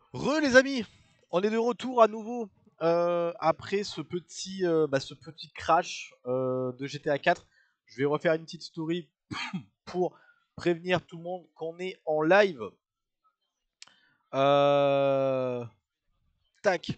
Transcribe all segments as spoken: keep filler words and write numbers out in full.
Re les amis, on est de retour à nouveau euh, après ce petit, euh, bah, ce petit crash euh, de G T A quatre. Je vais refaire une petite story pour prévenir tout le monde qu'on est en live. Euh... Tac.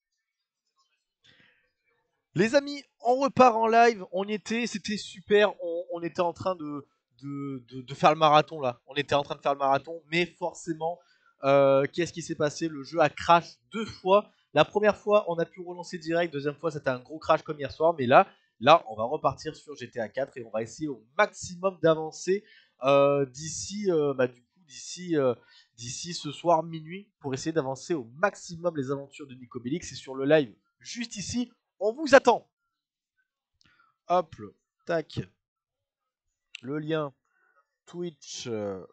Les amis, on repart en live. On y était, c'était super. On, on était en train de, de, de, de faire le marathon là. On était en train de faire le marathon, mais forcément, euh, qu'est-ce qui s'est passé? Le jeu a crash deux fois. La première fois, on a pu relancer direct. Deuxième fois, c'était un gros crash comme hier soir. Mais là, là, on va repartir sur G T A quatre et on va essayer au maximum d'avancer euh, d'ici, euh, bah, du coup, d'ici, euh, d'ici ce soir minuit pour essayer d'avancer au maximum les aventures de Nico Bellic. C'est sur le live juste ici. On vous attend. Hop, tac. Le lien twitch.tv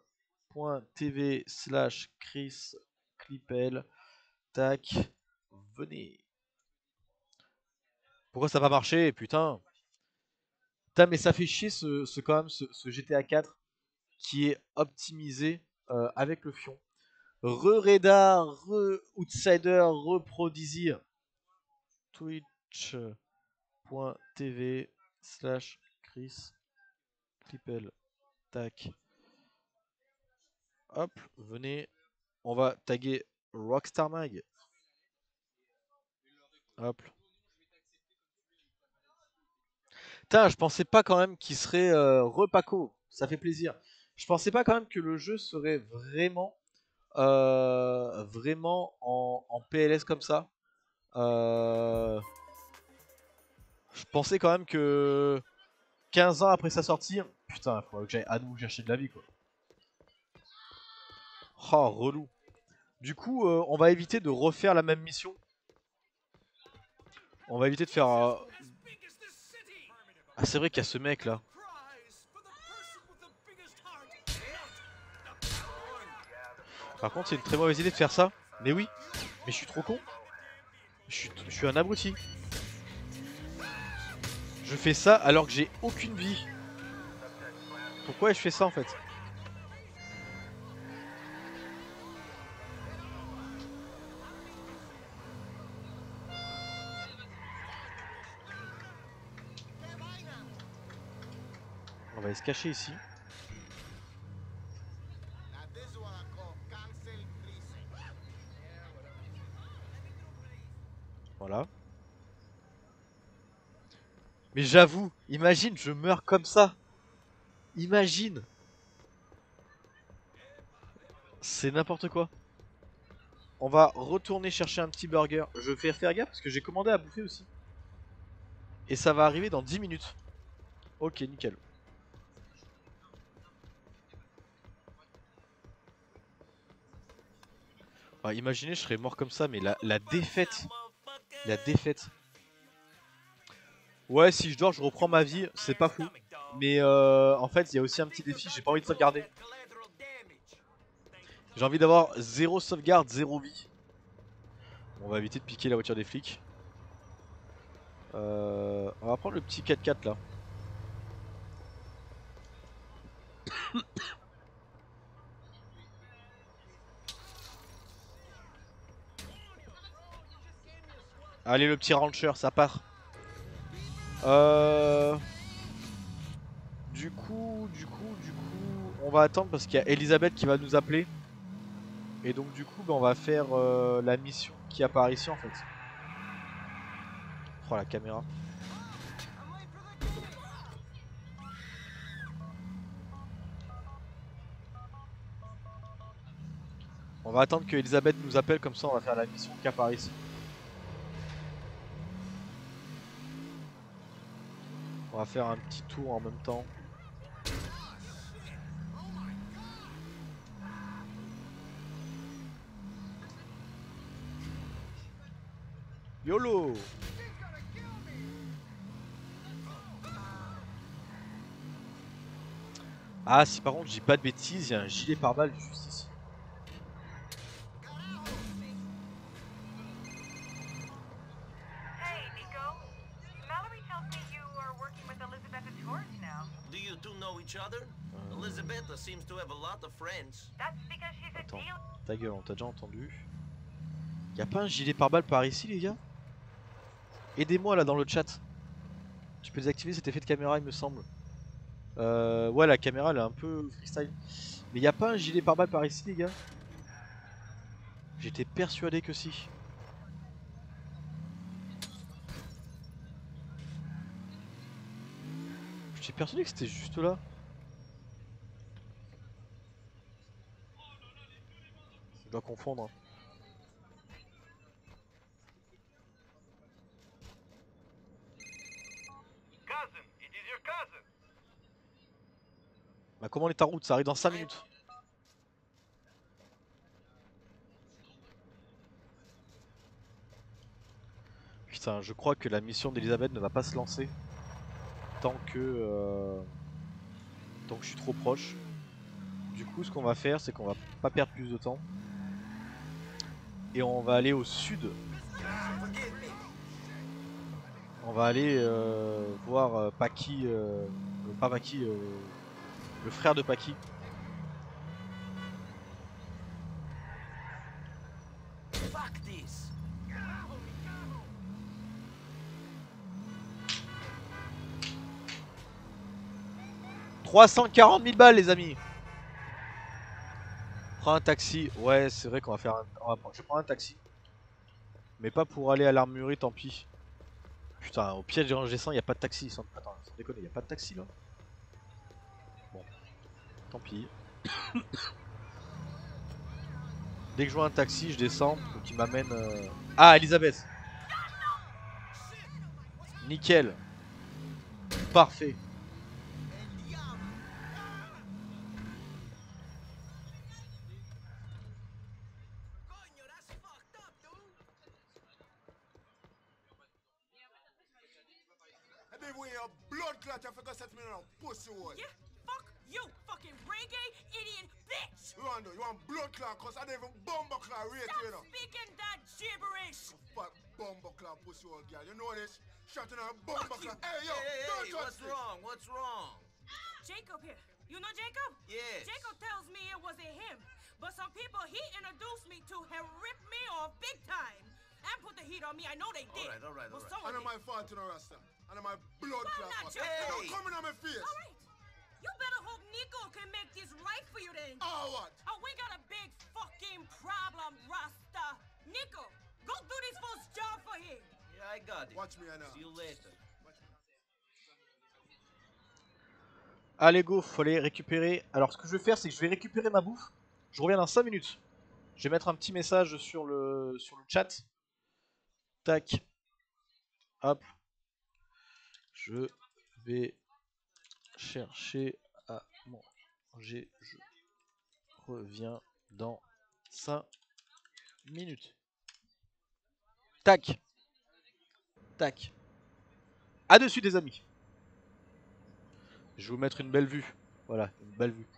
slash Chris Clippel. Tac. Venez. Pourquoi ça va marcher? Putain. Putain, mais ça fait chier ce, ce quand même ce, ce G T A quatre qui est optimisé euh, avec le fion. Re Reda, re Outsider, re Prodigy. Twitch.tv slash Chris Clippel. Tac. Hop, venez. On va taguer Rockstar Mag. Hop. Putain, je pensais pas quand même qu'il serait euh, repaco. Ça fait plaisir. Je pensais pas quand même que le jeu serait vraiment, euh, vraiment en, en P L S comme ça. Euh, je pensais quand même que quinze ans après sa sortie, putain, il faudrait que j'aille à nouveau chercher de la vie quoi. Oh, relou. Du coup, euh, on va éviter de refaire la même mission. On va éviter de faire. Euh... Ah, c'est vrai qu'il y a ce mec là. Par contre, c'est une très mauvaise idée de faire ça. Mais oui, mais je suis trop con. Je suis, je suis un abruti. Je fais ça alors que j'ai aucune vie. Pourquoi je fais ça en fait? On va aller se cacher ici. Voilà. Mais j'avoue, imagine, je meurs comme ça. Imagine. C'est n'importe quoi. On va retourner chercher un petit burger. Je vais faire gaffe parce que j'ai commandé à bouffer aussi. Et ça va arriver dans dix minutes. Ok, nickel. Bah, imaginez, je serais mort comme ça, mais la, la défaite. La défaite. Ouais, si je dors, je reprends ma vie, c'est pas fou. Mais euh, en fait, il y a aussi un petit défi, j'ai pas envie de sauvegarder. J'ai envie d'avoir zéro sauvegarde, zéro vie. On va éviter de piquer la voiture des flics. Euh, on va prendre le petit quatre-quatre là. Allez, le petit rancher, ça part. Euh... Du coup, du coup, du coup, on va attendre parce qu'il y a Elisabeth qui va nous appeler. Et donc du coup, bah, on va faire euh, la mission qui apparaît ici en fait. Oh la caméra. On va attendre que Elisabeth nous appelle, comme ça on va faire la mission qui apparaît ici. On va faire un petit tour en même temps. YOLO! Ah, si par contre je dis pas de bêtises, il y a un gilet pare-balles juste ici. Hey, Nico. Mallory tells me you are working with Elizabeth at Torch now. Do you two know each other? Elizabeth seems to have a lot of friends. That's because she's a Attends, deal. ta gueule, on t'a déjà entendu. Y'a pas un gilet pare-balles par ici, les gars? Aidez-moi là dans le chat. Je peux désactiver cet effet de caméra, il me semble. Euh, ouais, la caméra elle est un peu freestyle. Mais y'a pas un gilet pare-balles par ici, les gars? J'étais persuadé que si. J'étais persuadé que c'était juste là. Je dois confondre. Cousin, it is your cousin. Bah, comment est ta route? Ça arrive dans cinq minutes. Putain, je crois que la mission d'Elisabeth ne va pas se lancer tant que euh, tant que je suis trop proche. Du coup, ce qu'on va faire, c'est qu'on va pas perdre plus de temps et on va aller au sud. On va aller euh, voir euh, Paki, euh, euh, pas Paki, euh, le frère de Paki. Fuck this. trois cent quarante mille balles, les amis. Prends un taxi. Ouais, c'est vrai qu'on va faire un... on va prendre- Je prends un taxi. Mais pas pour aller à l'armurerie, tant pis. Putain, au piège des rangs descend, il a pas de taxi. Sans... Attends, sans déconner, il a pas de taxi là. Bon, tant pis. Dès que je vois un taxi, je descends pour qu'il m'amène. Euh... Ah, Elisabeth. Nickel. Parfait. Blood clot, I forgot set me on pussy hole. Yeah, fuck you, fucking reggae idiot bitch! You want do? You want blood clot? Cause I don't even bumbo clot rate you know. Stop speaking that gibberish! Fat bumbo clot pussy hole girl. You know this? Shutting on bumbo Fuck you. clot. Hey yo, Hey, hey, don't hey, touch what's me. wrong? What's wrong? Jacob here. You know Jacob? Yes. Jacob tells me it wasn't him, but some people he introduced me to have ripped me off big time and put the heat on me. I know they did. All right, all right, but all right. someone And did. my fault you know Rasta. And my blood Well, clot. not fault. your Hey. Don't come in on my face. All right. You better hope Nico can make this right for you then. Oh what? Oh, we got a big fucking problem, Rasta. Nico, go do this fool's job for him. Yeah, I got it. Watch me now. See you later. Allez, go, faut aller récupérer. Alors, ce que je vais faire, c'est que je vais récupérer ma bouffe. Je reviens dans cinq minutes. Je vais mettre un petit message sur le, sur le chat. Tac. Hop. Je vais chercher à manger. Je reviens dans cinq minutes. Tac. Tac. À dessus, des amis. Je vais vous mettre une belle vue. Voilà, une belle vue.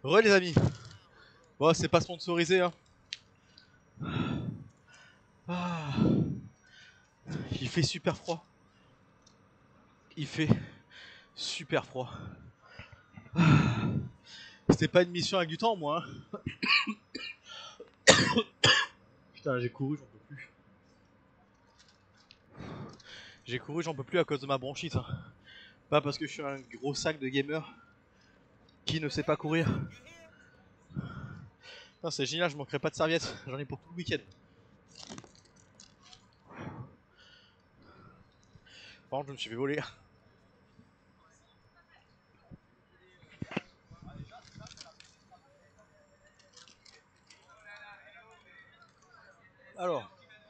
Re les amis. Bon, c'est pas sponsorisé hein. Ah. Il fait super froid. Il fait super froid. Ah. C'était pas une mission avec du temps moi. Hein. Putain, j'ai couru, j'en peux plus. J'ai couru, j'en peux plus à cause de ma bronchite. Hein. Pas parce que je suis un gros sac de gamer qui ne sait pas courir. C'est génial, je manquerai pas de serviettes. J'en ai pour tout le week-end. Par contre, je me suis fait voler. Alors,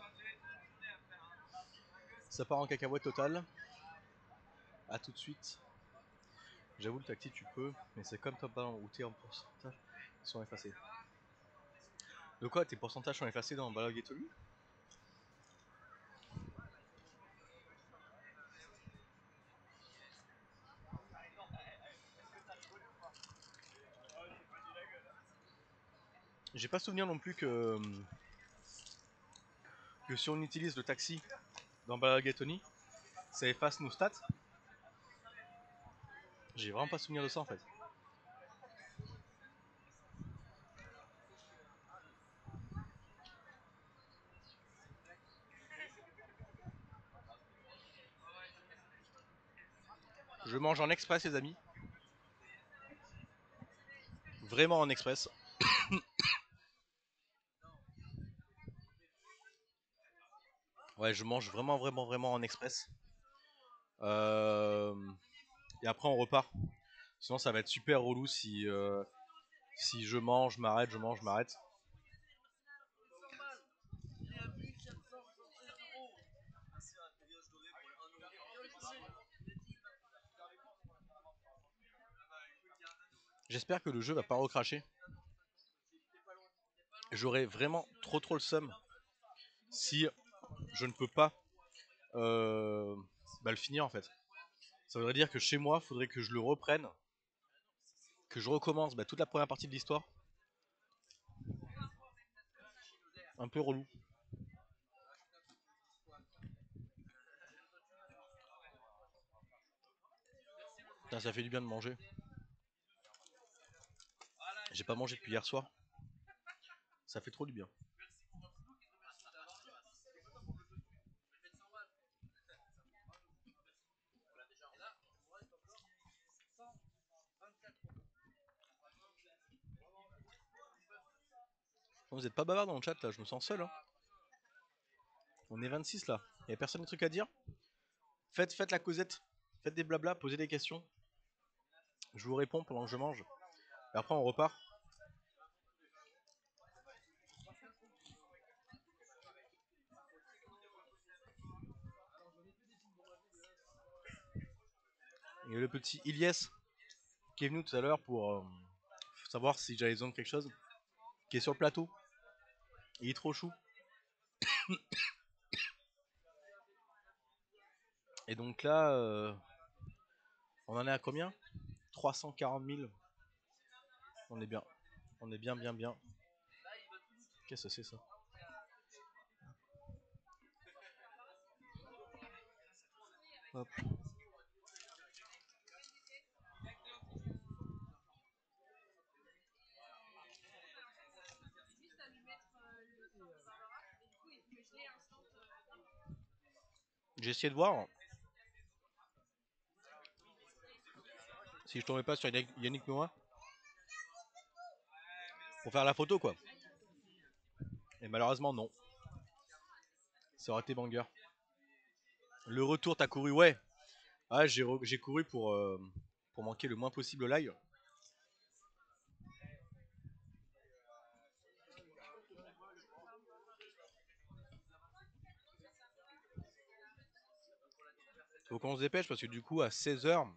ça part en cacahuète totale. A tout de suite. J'avoue, le tactile, tu peux, mais c'est comme top ballon où tes en pourcentage sont effacés. De quoi tes pourcentages sont effacés dans Balog et Tolu? J'ai pas souvenir non plus que que si on utilise le taxi dans Balog et Tony, ça efface nos stats. J'ai vraiment pas souvenir de ça en fait. Je mange en express les amis. Vraiment en express. Ouais, je mange vraiment vraiment vraiment en express. Euh... Et après on repart. Sinon ça va être super relou si, euh... si je mange, je m'arrête, je mange, je m'arrête. J'espère que le jeu va pas recracher. J'aurais vraiment trop trop le seum si je ne peux pas euh, bah, le finir en fait. Ça voudrait dire que chez moi, il faudrait que je le reprenne, que je recommence bah, toute la première partie de l'histoire. Un peu relou. Putain, ça fait du bien de manger. J'ai pas mangé depuis hier soir. Ça fait trop du bien. Vous êtes pas bavard dans le chat là, je me sens seul. Hein. On est vingt-six là. Y'a personne de truc à dire. Faites, faites la causette. Faites des blabla, posez des questions. Je vous réponds pendant que je mange. Et après on repart. Il y a le petit Ilyes qui est venu tout à l'heure pour euh, savoir si j'avais besoin de quelque chose. Qui est sur le plateau. Il est trop chou. Et donc là, euh, on en est à combien? trois cent quarante mille. On est bien. On est bien, bien, bien. Qu'est-ce que c'est ça? Hop. J'ai essayé de voir si je tombais pas sur Yannick Noah pour faire la photo quoi. Et malheureusement non. Ça aurait été banger. Le retour t'as couru ouais. Ah j'ai j'ai couru pour euh, pour manquer le moins possible live. Faut qu'on se dépêche parce que du coup à seize heures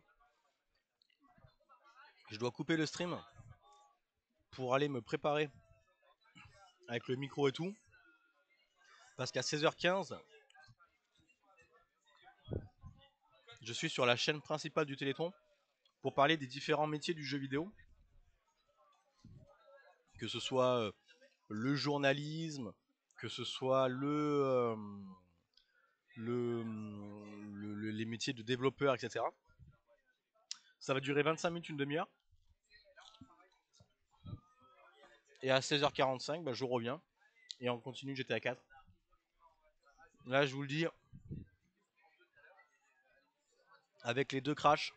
je dois couper le stream pour aller me préparer avec le micro et tout. Parce qu'à seize heures quinze je suis sur la chaîne principale du Téléthon pour parler des différents métiers du jeu vidéo. que ce soit euh, le journalisme, que ce soit le, euh, le, le- le- les métiers de développeur, et cetera. Ça va durer vingt-cinq minutes, une demi-heure. Et à seize heures quarante-cinq, bah, je reviens et on continue G T A quatre. Là, je vous le dis, avec les deux crashs,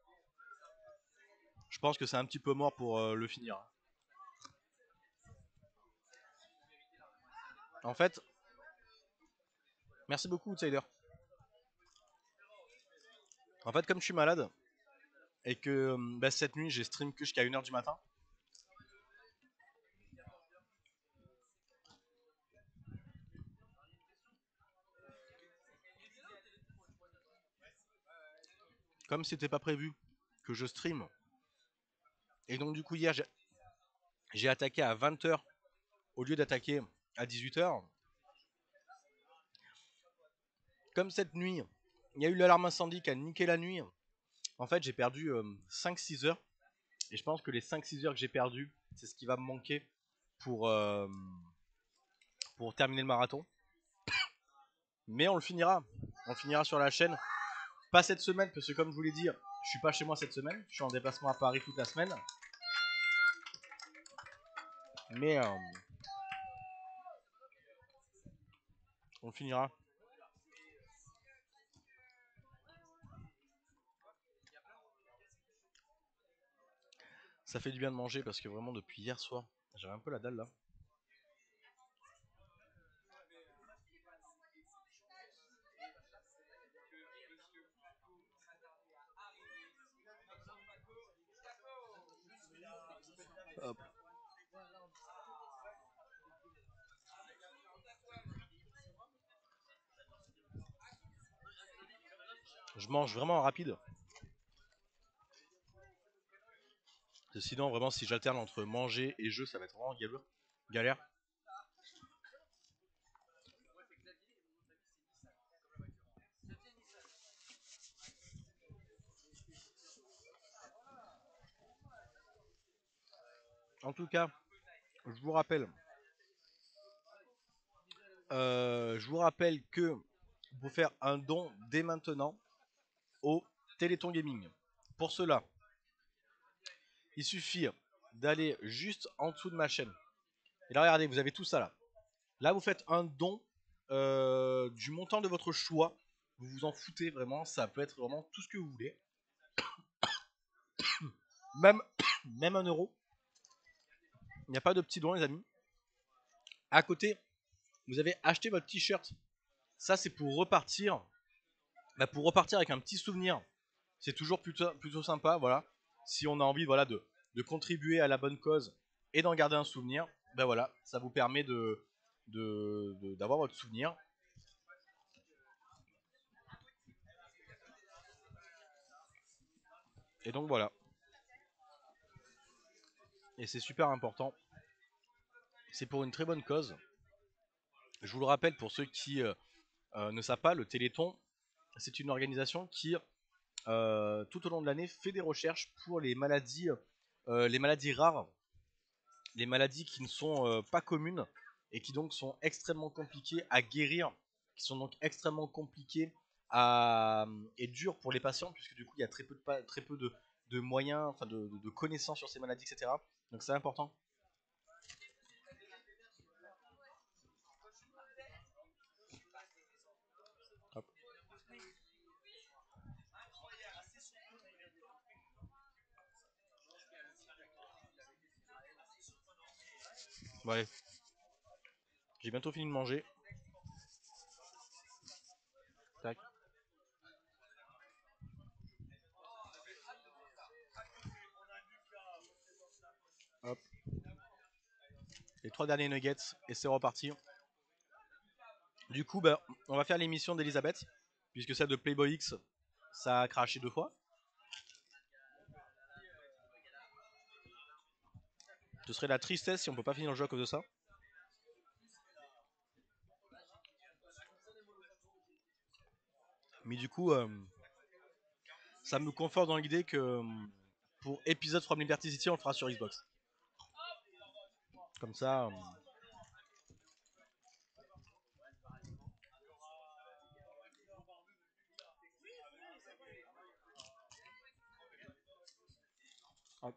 je pense que c'est un petit peu mort pour euh, le finir. En fait, merci beaucoup Outsider. En fait, comme je suis malade et que bah, cette nuit j'ai stream que jusqu'à une heure du matin, comme c'était pas prévu que je stream, et donc du coup hier j'ai- j'ai attaqué à vingt heures au lieu d'attaquer à dix-huit heures. Comme cette nuit, il y a eu l'alarme incendie qui a niqué la nuit. En fait, j'ai perdu euh, cinq six heures. Et je pense que les cinq six heures que j'ai perdues, c'est ce qui va me manquer pour, euh, pour terminer le marathon. Mais on le finira. On le finira sur la chaîne. Pas cette semaine, parce que comme je vous l'ai dit, je suis pas chez moi cette semaine. Je suis en déplacement à Paris toute la semaine. Mais euh, on le finira. Ça fait du bien de manger parce que vraiment depuis hier soir, j'avais un peu la dalle là. Hop. Je mange vraiment rapide. Sinon, vraiment, si j'alterne entre manger et jeu, ça va être vraiment galère. En tout cas, je vous rappelle, euh, je vous rappelle que vous pouvez faire un don dès maintenant au Téléthon Gaming. Pour cela, il suffit d'aller juste en dessous de ma chaîne. Et là, regardez, vous avez tout ça là. Là, vous faites un don euh, du montant de votre choix. Vous vous en foutez vraiment, ça peut être vraiment tout ce que vous voulez. Même, même un euro. Il n'y a pas de petit don, les amis. À côté, vous avez acheté votre t-shirt. Ça, c'est pour repartir. Bah, pour repartir avec un petit souvenir. C'est toujours plutôt, plutôt sympa, voilà. Si on a envie, voilà, de, de contribuer à la bonne cause et d'en garder un souvenir, ben voilà, ça vous permet de, de, de- d'avoir votre souvenir. Et donc voilà. Et c'est super important. C'est pour une très bonne cause. Je vous le rappelle pour ceux qui euh, euh, ne savent pas, le Téléthon, c'est une organisation qui, euh, tout au long de l'année, fait des recherches pour les maladies, euh, les maladies rares, les maladies qui ne sont euh, pas communes et qui donc sont extrêmement compliquées à guérir, qui sont donc extrêmement compliquées à, et dures pour les patients, puisque du coup il y a très peu de, très peu de, de moyens, enfin de, de, de connaissances sur ces maladies, et cetera. Donc c'est important. Hop. Bon, allez. J'ai bientôt fini de manger. Tac. Hop. Les trois derniers nuggets et c'est reparti. Du coup, bah, on va faire l'émission d'Elisabeth, puisque celle de Playboy X, ça a craché deux fois. Ce serait la tristesse si on peut pas finir le jeu à cause de ça. Mais du coup, euh, ça me conforte dans l'idée que euh, pour épisode from Liberty City, on le fera sur Xbox. Comme ça. Euh... Hop.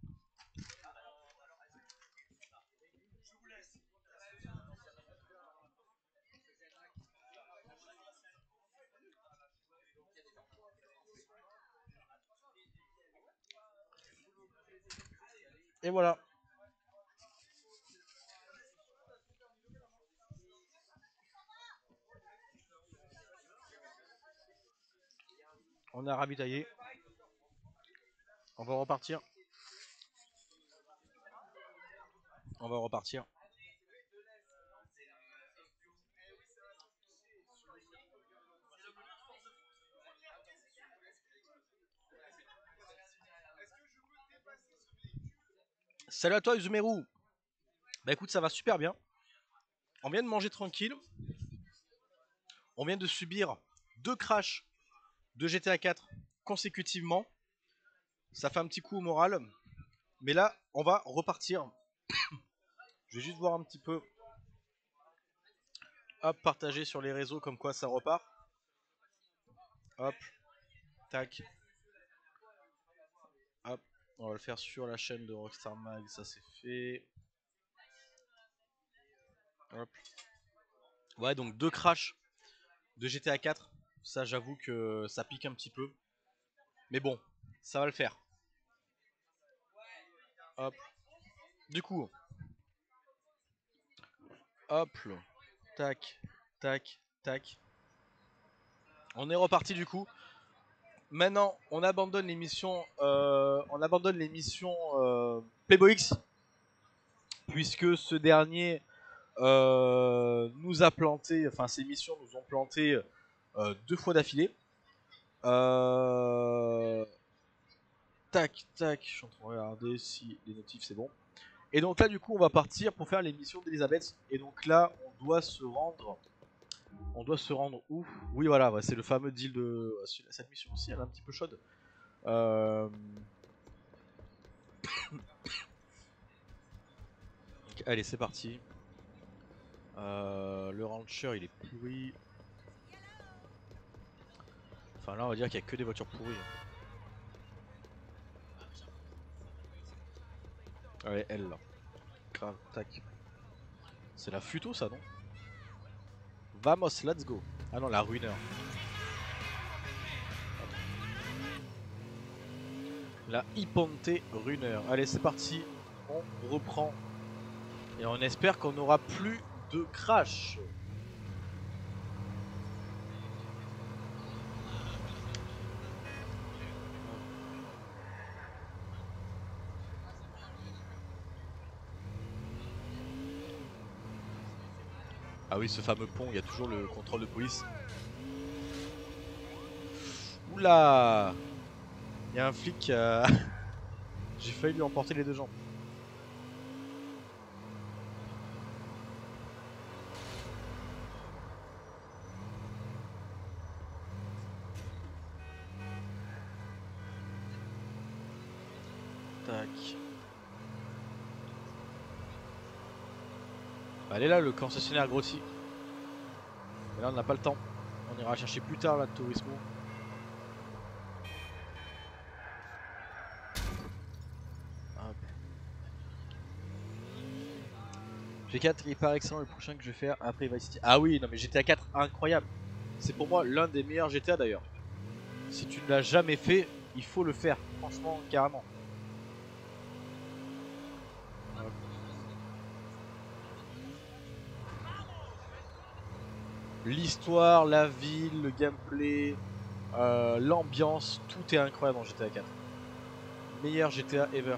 Et voilà. On a ravitaillé. On va repartir. On va repartir. Salut à toi Izumeru. Bah écoute, ça va super bien. On vient de manger tranquille. On vient de subir deux crashs de G T A quatre consécutivement. Ça fait un petit coup au moral. Mais là, on va repartir. Je vais juste voir un petit peu. Hop, partager sur les réseaux comme quoi ça repart. Hop. Tac. Hop. On va le faire sur la chaîne de Rockstar Mag. Ça c'est fait. Hop. Ouais, donc deux crashs de G T A quatre. Ça, j'avoue que ça pique un petit peu. Mais bon, ça va le faire. Hop. Du coup. Hop. Tac. Tac. Tac. On est reparti du coup. Maintenant, on abandonne les missions. Euh, on abandonne les missions euh, Playboy X. Puisque ce dernier euh, nous a planté. Enfin, ces missions nous ont planté euh, deux fois d'affilée. Euh... Tac, tac, je suis en train de regarder si les notifs c'est bon. Et donc là du coup on va partir pour faire les missions d'Elisabeth. Et donc là on doit se rendre... On doit se rendre où? Oui voilà, ouais, c'est le fameux deal de... Cette mission aussi elle est un petit peu chaude. Euh... Donc, allez c'est parti. Euh, le rancher il est pourri. Enfin là on va dire qu'il n'y a que des voitures pourries. Ouais elle là. Grave, tac. C'est la Futo ça non? Vamos, let's go. Ah non, la ruineur. La Hiponte ruineur. Allez, c'est parti. On reprend. Et on espère qu'on n'aura plus de crash. Ah oui, ce fameux pont, il y a toujours le contrôle de police. Oula! Il y a un flic. Euh... J'ai failli lui emporter les deux jambes. Tac. Allez là, le concessionnaire grossi. Mais là, on n'a pas le temps. On ira chercher plus tard là, le Turismo. G quatre il paraît excellent, le prochain que je vais faire après Vice City. Ah oui, non mais G T A quatre incroyable. C'est pour moi l'un des meilleurs G T A d'ailleurs. Si tu ne l'as jamais fait, il faut le faire. Franchement, carrément. L'histoire, la ville, le gameplay, euh, l'ambiance, tout est incroyable dans G T A quatre. Meilleur G T A ever.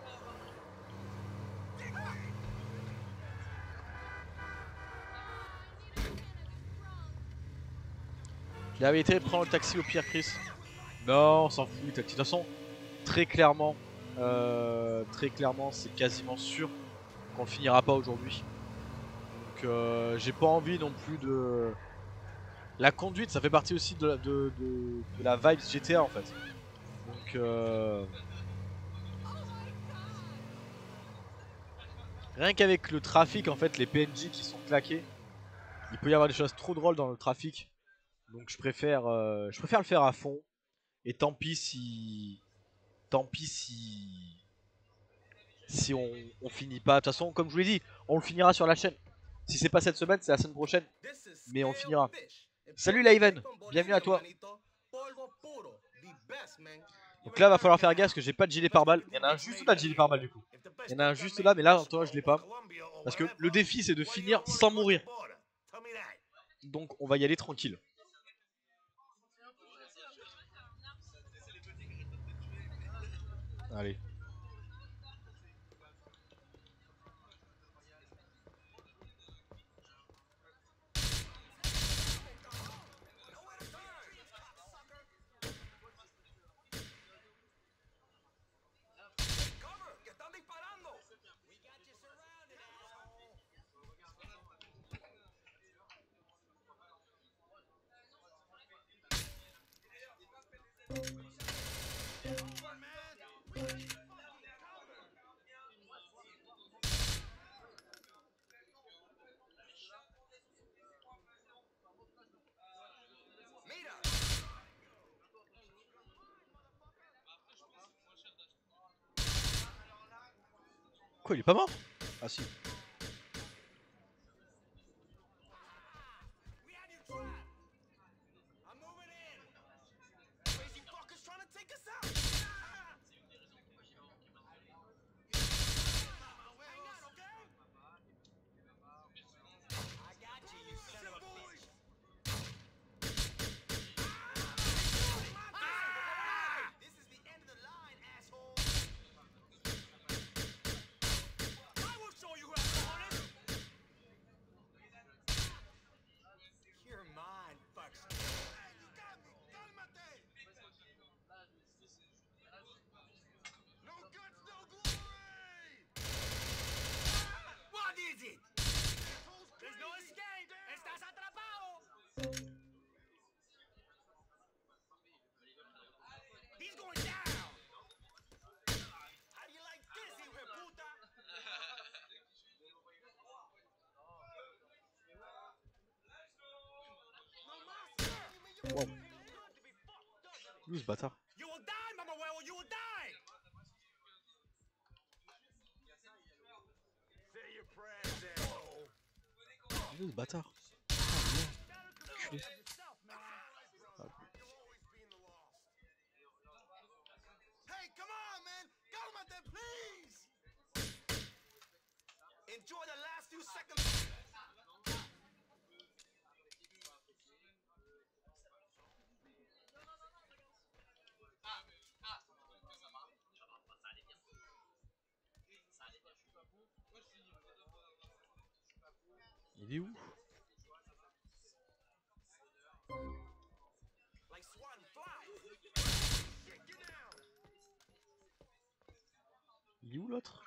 Il avait été prendre le taxi au pire, Chris. Non, on s'en fout, le taxi. De toute façon, très clairement, euh, très clairement, c'est quasiment sûr qu'on le finira pas aujourd'hui. Donc, euh, j'ai pas envie non plus de. La conduite, ça fait partie aussi de la, de, de, de la vibe G T A en fait. Donc, euh... Rien qu'avec le trafic, en fait, les P N J qui sont claqués, il peut y avoir des choses trop drôles dans le trafic. Donc je préfère, euh, je préfère le faire à fond. Et tant pis si, tant pis si, si on, on finit pas. De toute façon, comme je vous l'ai dit, on le finira sur la chaîne. Si c'est pas cette semaine, c'est la semaine prochaine. Mais on finira. Salut Liven, bienvenue à toi. Donc là, va falloir faire gaffe parce que j'ai pas de gilet pare-balles. Il y en a un juste là de gilet pare-balles du coup. Il y en a un juste là, mais là, toi, je l'ai pas. Parce que le défi, c'est de finir sans mourir. Donc, on va y aller tranquille. Allez. Quoi, il est pas mort? Ah si. Wow. Où ce bâtard? Où ce bâtard? Ah, merde. Ah. Hey, come on, man! Cálmate, please! Enjoy the last few seconds. Il est où? Il est où l'autre?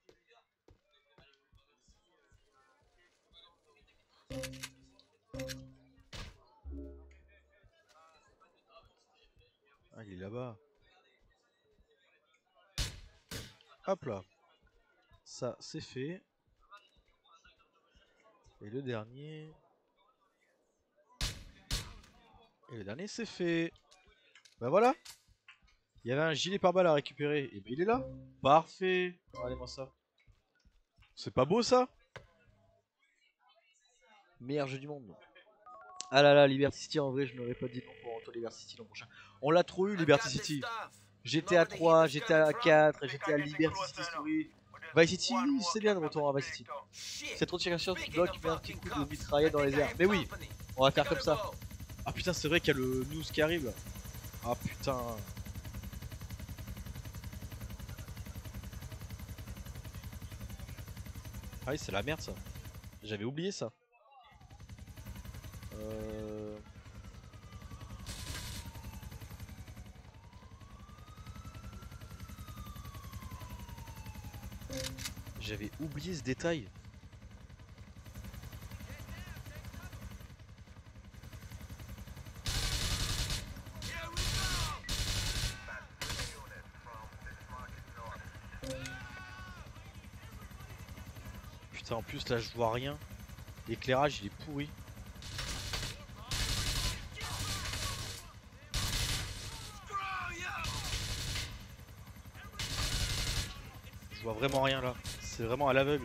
Ah, il est là-bas. Hop là. Ça, c'est fait. Et le dernier... Et le dernier, c'est fait. Bah voilà. Il y avait un gilet pare-balles à récupérer. Et ben il est là. Parfait. Regardez-moi ça. C'est pas beau ça? Meilleur jeu du monde. Ah là là, Liberty City, en vrai, je n'aurais pas dit non pour Auto Liberty City l'an prochain. On l'a trop eu, Liberty City. G T A trois, G T A quatre, G T A Liberty City Story. Vice City, c'est bien de retour à Vice City. Cette rotation qui bloque, met un petit coup de mitraillette dans les airs. Mais oui, on va faire comme ça. Ah putain, c'est vrai qu'il y a le news qui arrive là. Ah putain. Ah oui, c'est la merde ça. J'avais oublié ça. Euh... J'avais oublié ce détail. Ça, en plus là je vois rien. L'éclairage il est pourri. Je vois vraiment rien là. C'est vraiment à l'aveugle.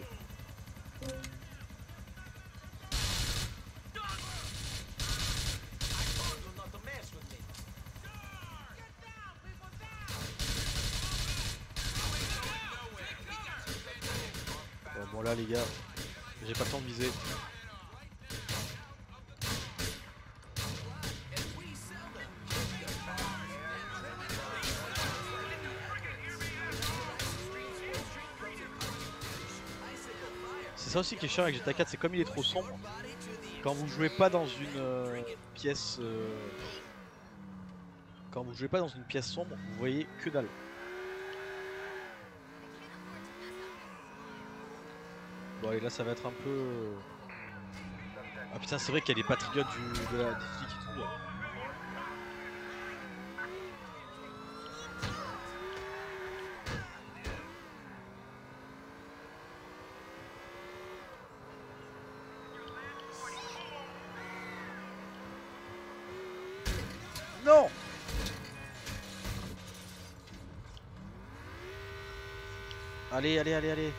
Bon là les gars, j'ai pas le temps de viser. C'est ça aussi qui est chiant avec G T A quatre, c'est comme il est trop sombre. Quand vous jouez pas dans une euh, pièce, euh, quand vous jouez pas dans une pièce sombre, vous voyez que dalle. Bon et là ça va être un peu... Ah putain c'est vrai qu'il y a des patriotes du, de la, des flics et tout là. Non! Allez allez allez allez.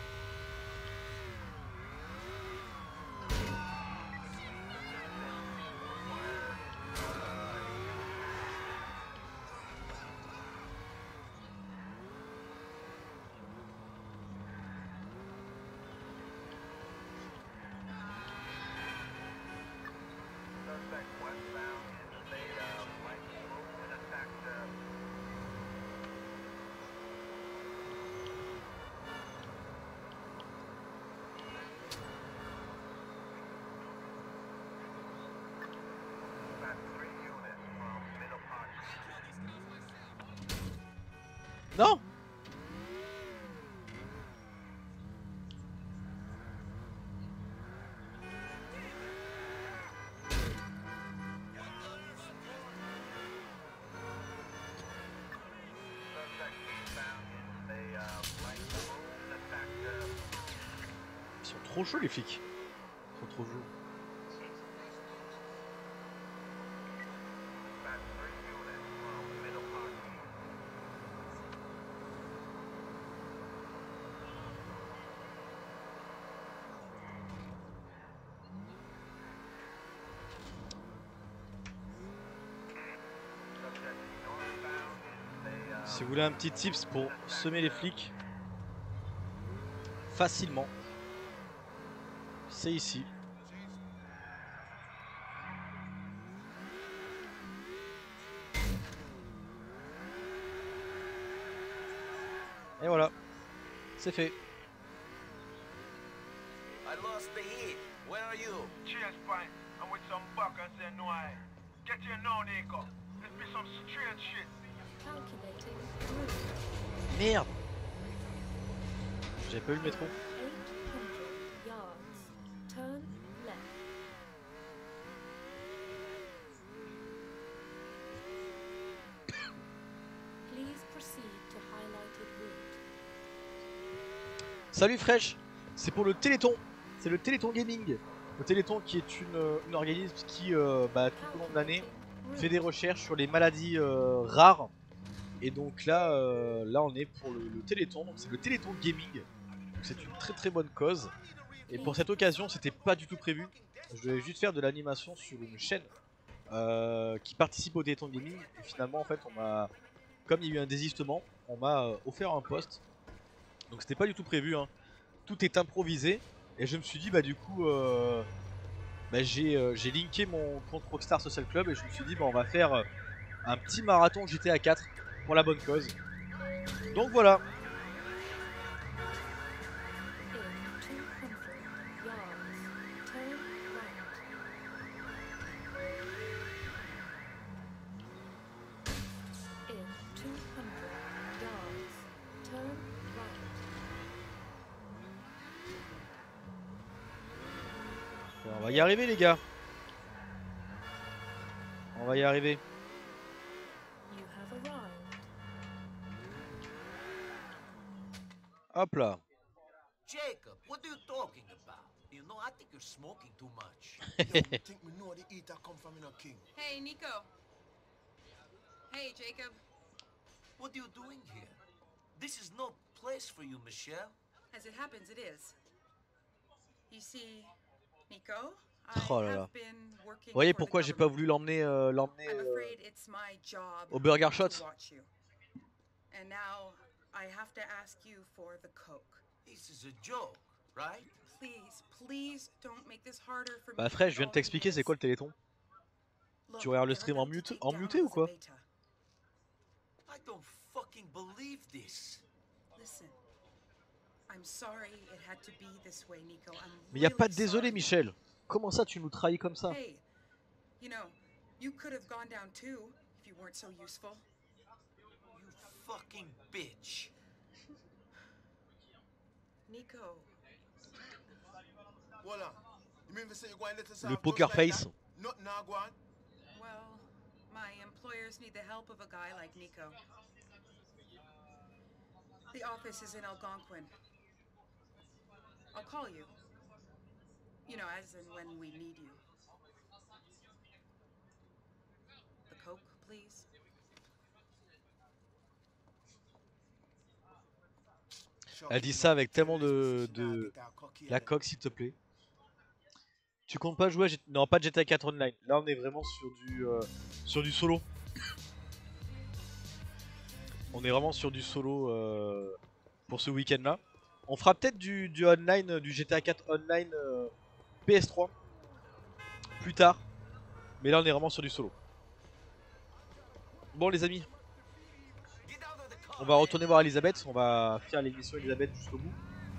Non! Ils sont trop chauds les flics. Ils sont trop chauds. Si vous voulez un petit tips pour semer les flics facilement, c'est ici. Et voilà, c'est fait. I lost the heat. Where are you? Cheers, fine. I'm with some buckers and no I. Get here now, Nico. Let's be some strange shit. Calculating route. Merde! J'avais pas eu le métro. eight hundred yards. Turn left. Please proceed to highlighted route. Salut Fresh, c'est pour le Téléthon. C'est le Téléthon Gaming. Le Téléthon qui est une, une organisme qui, euh, bah, tout au long de l'année, fait des recherches sur les maladies euh, rares. Et donc là, euh, là on est pour le, le Téléthon. Donc c'est le Téléthon Gaming. Donc c'est une très très bonne cause. Et pour cette occasion, c'était pas du tout prévu. Je devais juste faire de l'animation sur une chaîne euh, qui participe au Téléthon Gaming. Et finalement, en fait, on m'a, comme il y a eu un désistement, on m'a euh, offert un poste. Donc c'était pas du tout prévu, hein. Tout est improvisé. Et je me suis dit, bah du coup, euh, bah, j'ai euh, j'ai linké mon compte Rockstar Social Club. Et je me suis dit, bah on va faire euh, un petit marathon G T A quatre pour la bonne cause. Donc voilà. In two hundred yards. Turn right. In two hundred yards. Turn right. On va y arriver les gars. On va y arriver. You have arrived. Hop là. Jacob, what What are you talking about? You know, I think you're smoking too much. Yo, me think me know the eater come from in a king. Hey, Nico. Hey, Jacob. What are you doing here? This is no place for you, Michelle. As it happens, it is. You see, Nico, I Oh là là. have been working Vous voyez for the pourquoi j'ai pas government. voulu l'emmener euh, l'emmener I'm euh, afraid it's my job au Burger to Shot. watch you. And now I have to ask you for the coke. This is a joke, right? Please, please don't make this harder for me. Bah frère, je viens It de t'expliquer already c'est quoi is. le téléthon. Look, Tu regardes le they're stream en about to mute, take en down muté ou quoi? Elizabeta. I don't fucking believe this. Listen, I'm sorry it had to be this way, Nico. I'm Mais y a pas really de désolé sorry. Michel. Comment ça tu nous trahis comme ça? Hey, you know, you could have gone down too if you weren't so useful. You fucking bitch. Nico, Hold on. You mean to say you go and let us Le have poker just like face. that? Nothing now go on. well, my employers need the help of a guy like Nico. The office is in Algonquin. I'll call you. You know, as in when we need you. The coke, please. Elle dit ça avec tellement de, de... La coque s'il te plaît. Tu comptes pas jouer à G... Non, pas G T A quatre Online. Là on est vraiment sur du euh, sur du solo. On est vraiment sur du solo euh, pour ce week-end là. On fera peut-être du, du online, du G T A quatre Online euh, P S trois plus tard. Mais là on est vraiment sur du solo. Bon les amis, Get out of the car. on va retourner voir Elisabeth. On va faire l'émission Elisabeth jusqu'au bout.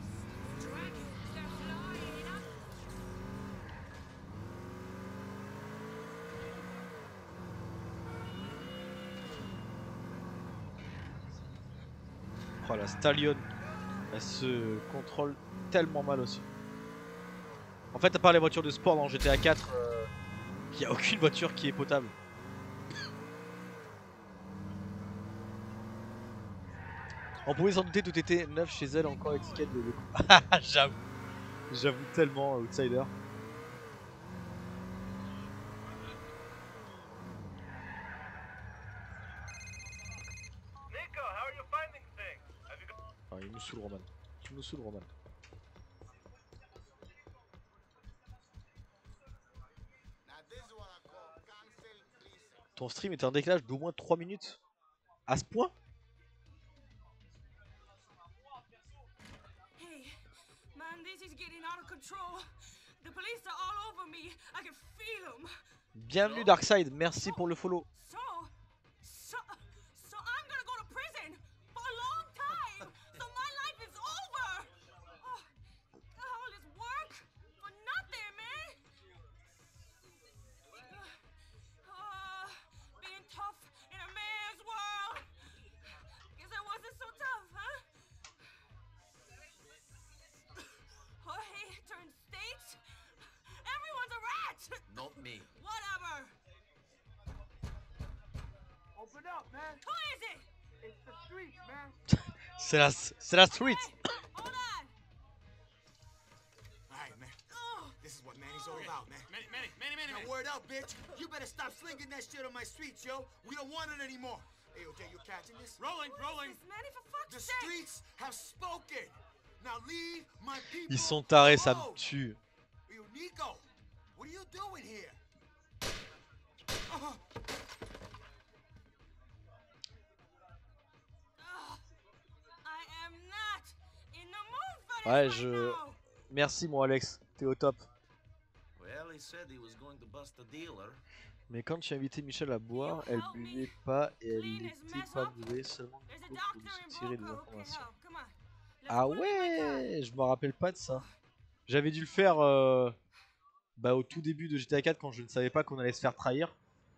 Oh la Stallion, elle se contrôle tellement mal aussi. En fait, à part les voitures de sport dans G T A quatre, euh, il n'y a aucune voiture qui est potable. On pouvait s'en douter, tout était neuf chez elle, encore étiquette de... J'avoue, j'avoue tellement, Outsider. Nico, how are you finding things? Have you got... Ah, il nous saoule Roman. Tu nous saoules Roman. Ton stream est un décalage d'au moins trois minutes. À ce point? Hey, man, this is getting out of control. The police are all over me. I can feel them. Bienvenue Darkside, merci pour le follow. So, so, so I'm gonna go to prison for a long time. So my life is over. Oh, all this work for nothing, man. Uh, being tough in a man's world. Guess I wasn't so tough, huh? Jorge turned states. Everyone's a rat. Not me. Whatever. Open up, man. Who is it? It's the streets, man. C'est la, c'est la street. Hey, hold on. Alright, man. Oh, This is what Manny's all about, man. Manny, Manny, Manny, Manny, Now, Manny. word up, bitch. You better stop slinging that shit on my streets, yo. We don't want it anymore. Hey, O J, you catching this? Rolling, rolling. this Manny, for fuck's The sake. streets have spoken. Now leave my people Ils sont tarés, ça me alone. tue. Yo, Nico, what are you doing here? Uh-huh. Ugh, I am not in the mood for this Ouais, right je... now. Merci mon Alex, t'es au top. Well, he said he was going to bust a dealer. Mais quand tu as invité Michel à boire, elle buvait pas et elle n'était pas bourrée, seulement There's a du coup pour doctor lui in tirer des Broco who can informations. help. Come on. Let's Ah put it in my car. ouais, je me rappelle pas de ça. J'avais dû le faire euh, bah, au tout début de G T A quatre quand je ne savais pas qu'on allait se faire trahir.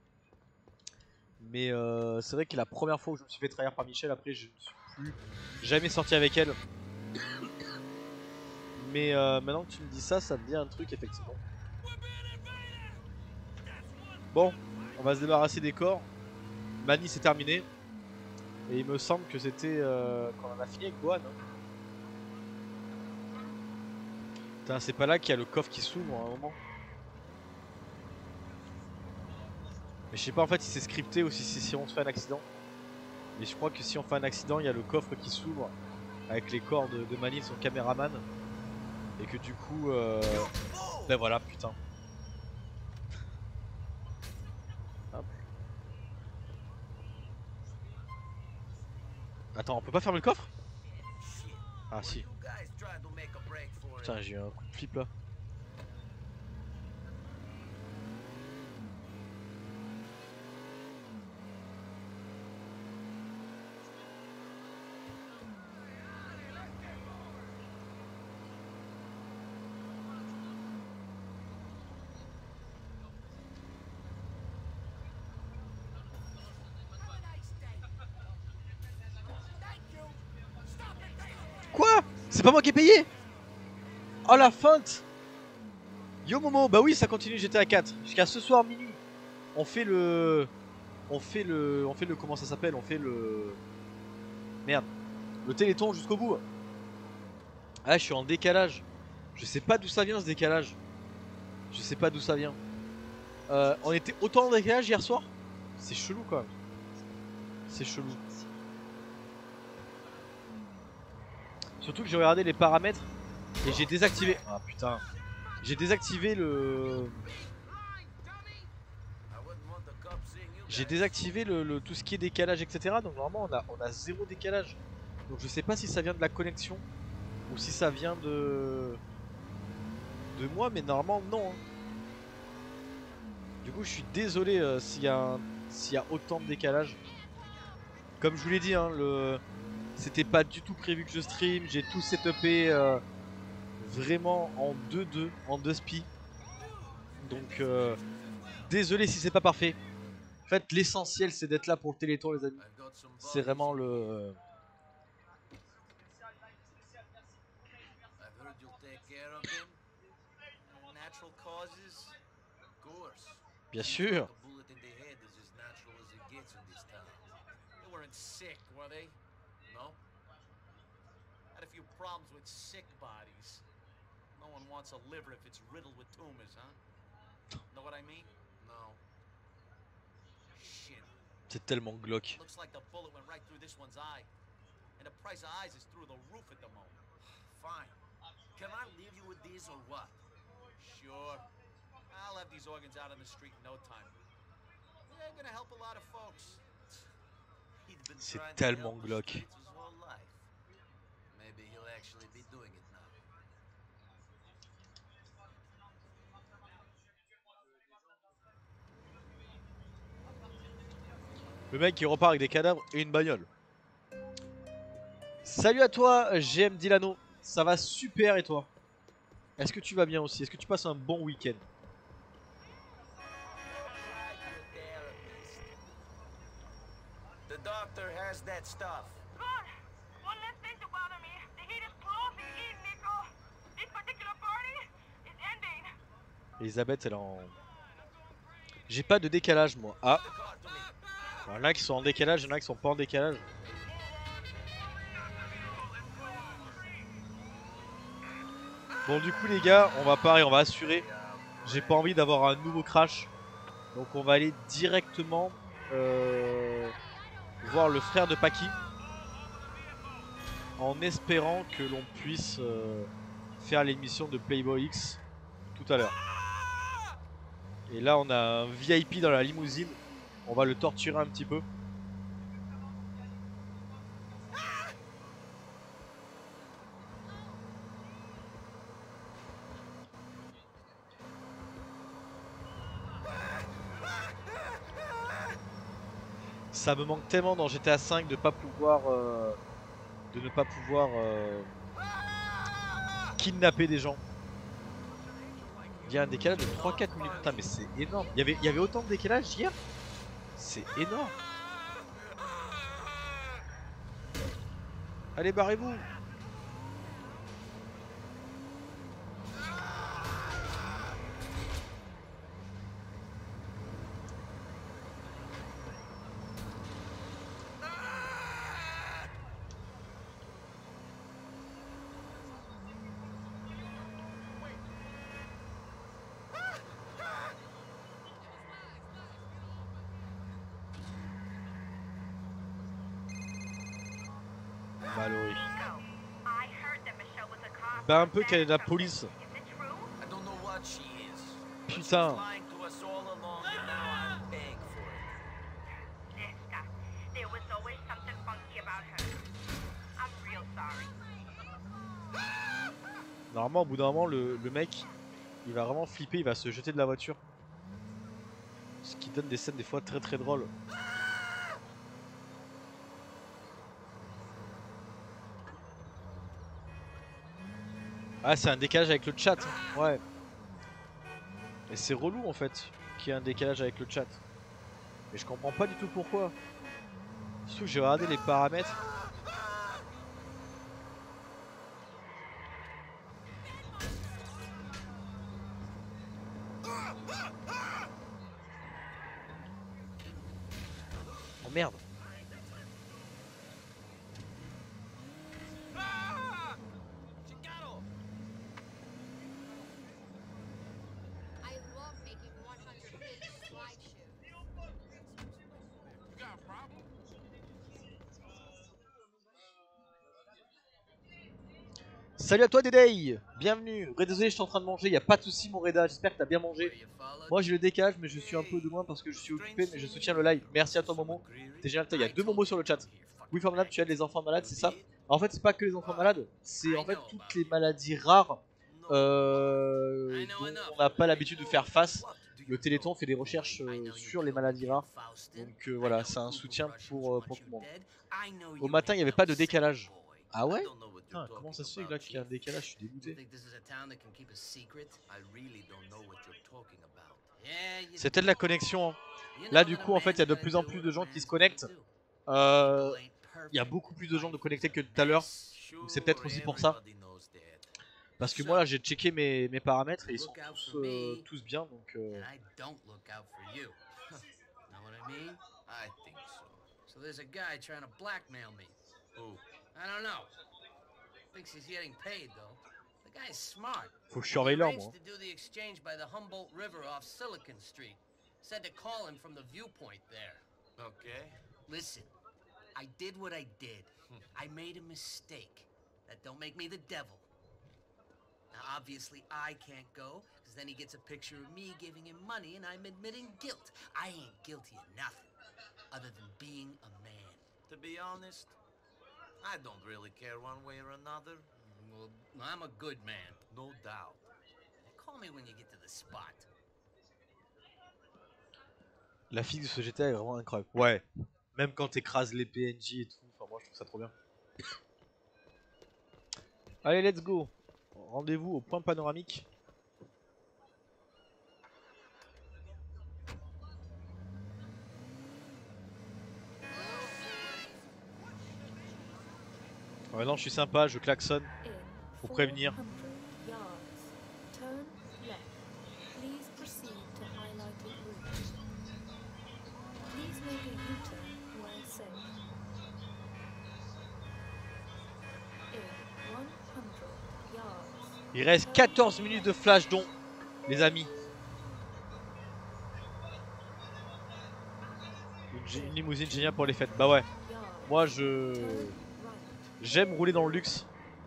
Mais euh, c'est vrai que la première fois où je me suis fait trahir par Michel, après je ne suis plus jamais sorti avec elle. Mais euh, maintenant que tu me dis ça, ça me dit un truc effectivement. Bon, on va se débarrasser des corps. Manny c'est terminé. Et il me semble que c'était euh, quand on a fini avec Gohan. Hein. Putain, c'est pas là qu'il y a le coffre qui s'ouvre à un moment. Mais je sais pas en fait si c'est scripté ou si c'est si on se fait un accident. Mais je crois que si on fait un accident, il y a le coffre qui s'ouvre avec les corps de, de Manny, son caméraman. Et que du coup, euh... ben voilà, putain. Hop. Attends, on peut pas fermer le coffre? Ah si. Putain, j'ai eu un coup de flip là. Quoi? C'est pas moi qui ai payé? Oh la feinte! Yo Momo, bah oui ça continue G T A quatre. Jusqu'à ce soir minuit. On fait le... On fait le... On fait le... Comment ça s'appelle? On fait le... Merde. Le téléthon jusqu'au bout. Ah je suis en décalage. Je sais pas d'où ça vient ce décalage. Je sais pas d'où ça vient. Euh, on était autant en décalage hier soir? C'est chelou quand même. C'est chelou. Surtout que j'ai regardé les paramètres et j'ai désactivé. Ah putain. J'ai désactivé le. J'ai désactivé le, le tout ce qui est décalage, et cetera. Donc normalement on a, on a zéro décalage. Donc je sais pas si ça vient de la connexion ou si ça vient de de moi, mais normalement non. Hein. Du coup je suis désolé euh, s'il y a un... s'il y a autant de décalage. Comme je vous l'ai dit, hein, le c'était pas du tout prévu que je stream. J'ai tout setupé euh, vraiment en deux deux, en deux spi. Donc euh, désolé si c'est pas parfait. En fait l'essentiel c'est d'être là pour le téléthon les amis. C'est vraiment le... Bien sûr. Sick, were they? No? Had a few problems with sick bodies. No one wants a liver if it's riddled with tumors, huh? Know what I mean? No. Shit. C'est tellement glauque. Looks like the bullet went right through this one's eye. And the price of eyes is through the roof at the moment. Fine. Can I leave you with these or what? Sure. I'll have these organs out on the street in no time. They're gonna help a lot of folks. C'est tellement glauque. Le mec qui repart avec des cadavres et une bagnole. Salut à toi G M Dilano, ça va super et toi? Est-ce que tu vas bien aussi? Est-ce que tu passes un bon week-end? The doctor has that stuff. Good. One less thing to bother me. The heat is closing in, Nico. This particular party is ending. Elisabeth elle est en... J'ai pas de décalage moi. Ah. Il y en a qui sont en décalage, il y en a qui sont pas en décalage. Bon du coup les gars, on va pareil, on va assurer. J'ai pas envie d'avoir un nouveau crash. Donc on va aller directement euh, voir le frère de Paki. En espérant que l'on puisse euh, faire l'émission de Playboy X tout à l'heure. Et là on a un V I P dans la limousine. On va le torturer un petit peu. Ça me manque tellement dans G T A cinq de pas pouvoir euh, de ne pas pouvoir euh, kidnapper des gens. Il y a un décalage de trois quatre minutes. Putain mais c'est énorme. Il y avait, il y avait autant de décalage hier. C'est énorme. Allez barrez-vous. Mallory. Nico, I heard that Michelle was a cop. Bah un peu qu'elle est de la police. Is it true? I don't know what she is. But she's Putain. lying to us all along, and now I'm paying for it. Liska, there was always something funky about her. I'm real sorry. Normalement au bout d'un moment le, le mec il va vraiment flipper, il va se jeter de la voiture. Ce qui donne des scènes des fois très très drôles. Ah c'est un décalage avec le chat, ouais. Et c'est relou en fait qu'il y ait un décalage avec le chat. Mais je comprends pas du tout pourquoi. Surtout que j'ai regardé les paramètres. Oh merde. I love making one hundred page slideshows. Salut à toi Dédé, bienvenue. Ré, désolé, je suis en train de manger, y a pas de soucis mon Reda, j'espère que t'as bien mangé. Moi j'ai le décalage mais je suis un peu de moins parce que je suis occupé, mais je soutiens le live. Merci à toi Momo, t'es génial. Il y a deux Momos sur le chat. Oui Formidable, tu aides les enfants malades, c'est ça? En fait c'est pas que les enfants malades, c'est en fait toutes les maladies rares euh, dont on n'a pas l'habitude de faire face. Le Téléthon fait des recherches euh, sur les maladies rares, donc euh, voilà, c'est un soutien pour, euh, pour tout le monde. Au matin il n'y avait pas de décalage. Ah ouais? Putain, comment ça se fait là qu'il y a un décalage? Je suis dégoûté. C'était de la connexion. Hein. Là du coup en fait il y a de plus en plus de gens qui se connectent. Euh, Il y a beaucoup plus de gens de connectés que tout à l'heure. Donc c'est peut-être aussi pour ça. Parce que moi là j'ai checké mes, mes paramètres et ils sont tous, euh, tous bien donc euh... faut que je surveille l'heure moi. Said to call him from the viewpoint there. Okay. Listen, I did what I did. I made a mistake. That don't make me the devil. Now, obviously, I can't go, because then he gets a picture of me giving him money and I'm admitting guilt. I ain't guilty of nothing, other than being a man. To be honest, I don't really care one way or another. Well, I'm a good man. No doubt. Call me when you get to the spot. La physique de ce G T A est vraiment incroyable. Ouais, même quand t'écrases les P N J et tout, enfin moi je trouve ça trop bien. Allez, let's go. Rendez-vous au point panoramique. Ouais, non, je suis sympa, je klaxonne pour prévenir. Il reste quatorze minutes de flash don, les amis. Une, une limousine géniale pour les fêtes. Bah ouais. Moi je j'aime rouler dans le luxe.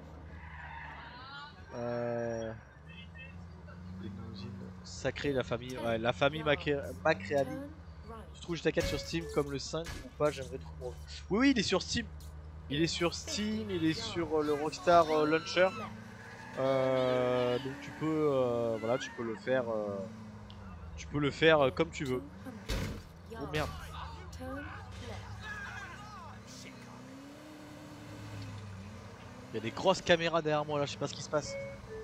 Euh... Limousine sacrée, la famille. Ouais, la famille Macréali. Tu trouves G T A quatre sur Steam comme le cinq ou pas? J'aimerais trop. Oui oui, il est sur Steam. Il est sur Steam, il est sur le Rockstar Launcher. Euh, donc tu peux, euh, voilà, tu peux le faire, euh, tu peux le faire euh, comme tu veux. Oh merde. Il y a des grosses caméras derrière moi là, je sais pas ce qui se passe.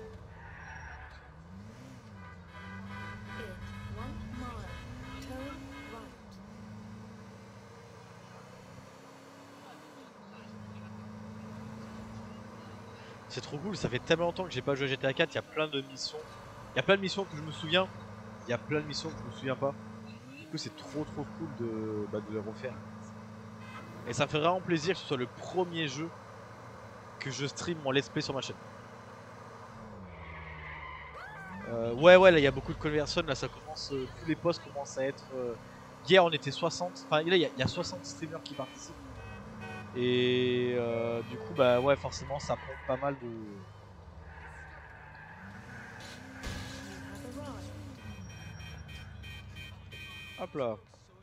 C'est trop cool, ça fait tellement longtemps que j'ai pas joué à G T A quatre, il y a plein de missions. Il y a plein de missions que je me souviens, il y a plein de missions que je me souviens pas. Du coup c'est trop trop cool de, bah, de les refaire. Et ça me fait vraiment plaisir que ce soit le premier jeu que je stream en let's play sur ma chaîne. Euh, ouais ouais là il y a beaucoup de conversions, là ça commence, euh, tous les posts commencent à être... Euh... Hier on était soixante, enfin là il y, y a soixante streamers qui participent. Et euh, du coup, bah ouais, forcément, ça prend pas mal de. You have arrived. Hop là.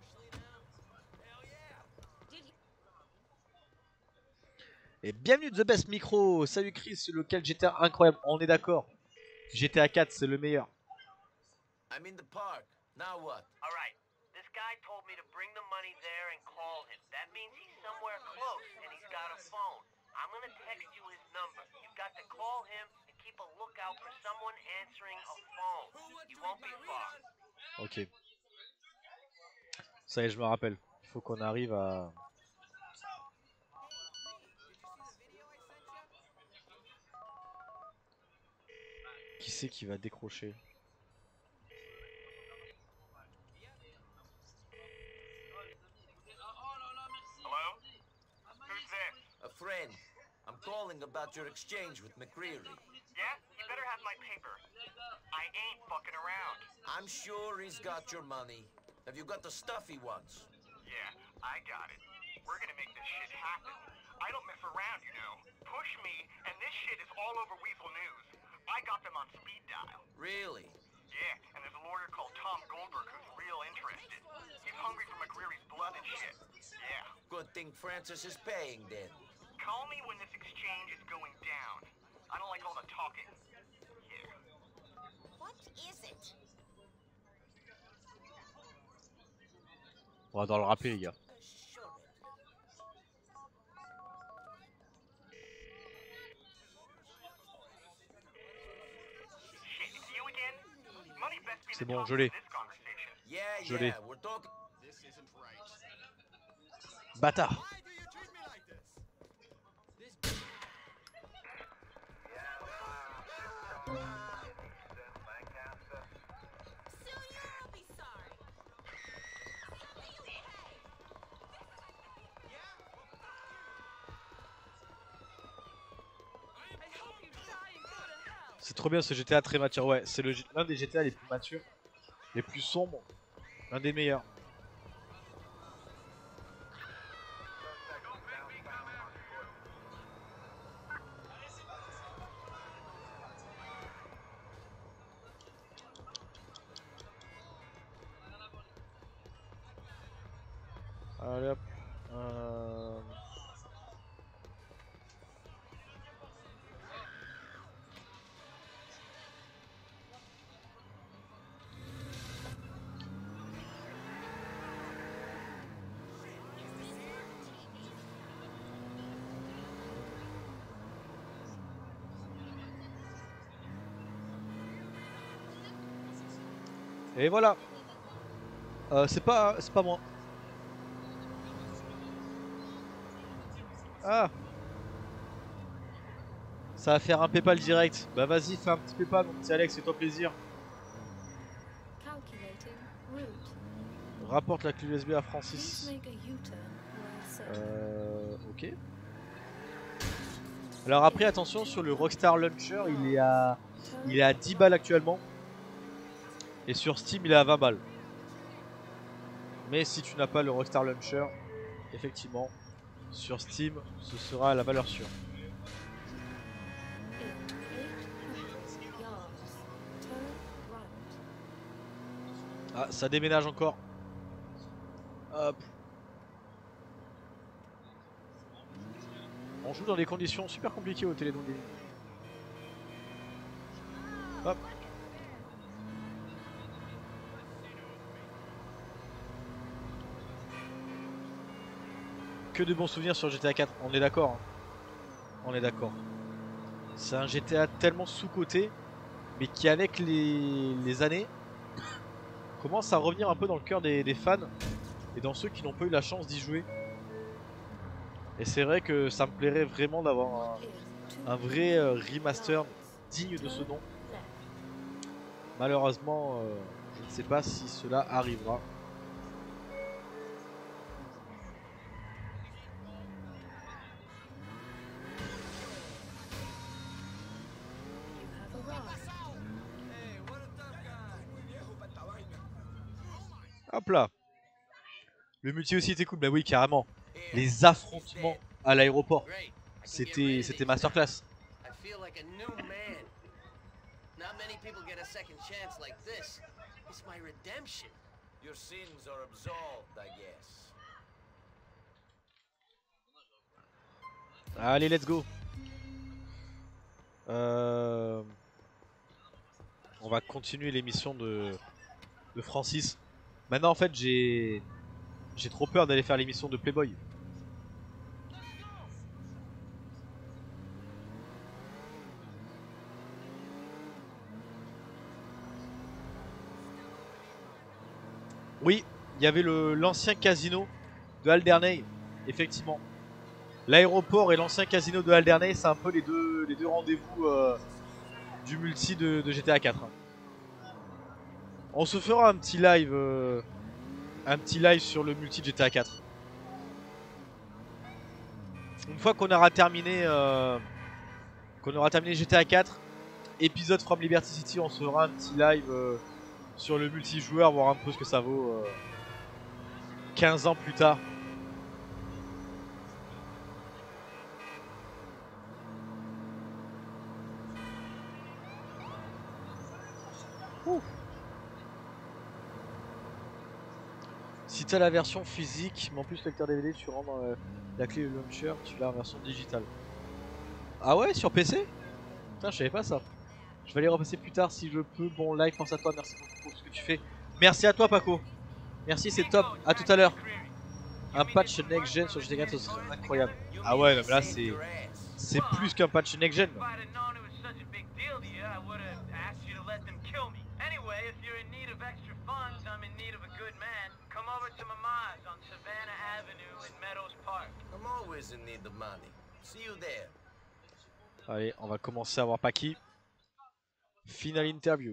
Et bienvenue de The Best Micro. Salut Chris, lequel G T A incroyable. On est d'accord. G T A quatre, c'est le meilleur. I'm in the park. Now what? All right. This guy told me to bring the money there and call him. That means he's somewhere close and he's got a phone. I'm gonna text you his number. You've got to call him and keep a lookout for someone answering a phone. He won't be far. Ok. Ça y est, je me rappelle. Il faut qu'on arrive à... Qui c'est qui va décrocher? Hello? Who's this? A friend. I'm calling about your exchange with McCreary. Yeah? You better have my paper. I ain't fucking around. I'm sure he's got your money. Have you got the stuff he wants? Yeah, I got it. We're gonna make this shit happen. I don't mess around, you know. Push me, and this shit is all over Weasel News. I got them on speed dial. Really? Yeah, and there's a lawyer called Tom Goldberg who's real interested. He's hungry for McCreary's blood and shit. Yeah. Good thing Francis is paying then. Call me when this exchange is going down. I don't like all the talking. Yeah. What is it? On va dans le rappeler, les gars. Shit, it's you again? Money best be C'est the bon, topic je l'ai. of this conversation. Yeah, Je l'ai. yeah, we're talking. Bâtard. Soon you'll be sorry. C'est trop bien ce G T A très mature. Ouais, c'est le G- l'un des G T A les plus matures, les plus sombres, l'un des meilleurs. Allez hop. Euh... Et voilà. Euh, c'est pas, c'est pas moi. Ah. Ça va faire un PayPal direct. Bah vas-y, fais un petit PayPal, mon petit Alex, fais-toi plaisir. Calculating route. Rapporte la clé U S B à Please Francis. make a U-turn where set. Euh, ok. Alors après, attention sur le Rockstar Launcher, il est à, il est à dix balles actuellement. Et sur Steam, il est à vingt balles. Mais si tu n'as pas le Rockstar Launcher, effectivement, sur Steam, ce sera à la valeur sûre. In eight hundred yards. Turn right. Ah, ça déménage encore. Hop. On joue dans des conditions super compliquées au Télédon Gaming. Hop. Que de bons souvenirs sur G T A quatre, on est d'accord. Hein. On est d'accord. C'est un G T A tellement sous-coté, mais qui avec les, les années commence à revenir un peu dans le cœur des, des fans et dans ceux qui n'ont pas eu la chance d'y jouer. Et c'est vrai que ça me plairait vraiment d'avoir un, un vrai euh, remaster digne de ce nom. Malheureusement, euh, je ne sais pas si cela arrivera. You have arrived. Hop là. Le multi aussi était cool, bah oui carrément. Les affrontements à l'aéroport. Great. I can get C'était rid of c'était these masterclass. now. I feel like a new man. Not many people get a second chance like this. It's my redemption. Your sins are absolved, I guess. Allez, let's go. Euh... On va continuer l'émission de... de Francis. Maintenant en fait j'ai j'ai trop peur d'aller faire l'émission de Playboy. Oui, il y avait le l'ancien casino de Alderney, effectivement. L'aéroport et l'ancien casino de Alderney, c'est un peu les deux, les deux rendez-vous euh, du multi de, de G T A quatre. On se fera un petit live, euh, un petit live sur le multi de G T A quatre. Une fois qu'on aura terminé, euh, qu'on aura terminé G T A quatre, épisode From Liberty City, on se fera un petit live euh, sur le multijoueur, voir un peu ce que ça vaut euh, quinze ans plus tard. Ouh. Si tu as la version physique, mais en plus lecteur D V D, tu rentres dans la, la clé du launcher, tu l'as en version digitale. Ah ouais, sur P C? Putain, je savais pas ça. Je vais aller repasser plus tard si je peux. Bon live, pense à toi, merci beaucoup pour ce que tu fais. Merci à toi Paco. Merci, c'est top. À tout à l'heure. Un patch next gen sur G T A quatre, ce serait incroyable. Ah ouais, non, mais là c'est c'est plus qu'un patch next gen. If I'd have known it was such a big deal to you, I would have asked you to let them kill me. Anyway, if you're in need of extra funds, I'm in need of a good man. Come over to Mama's on Savannah Avenue in Meadows Park. I'm always in need of money. See you there. Allez, on va commencer à voir Paki. Final interview.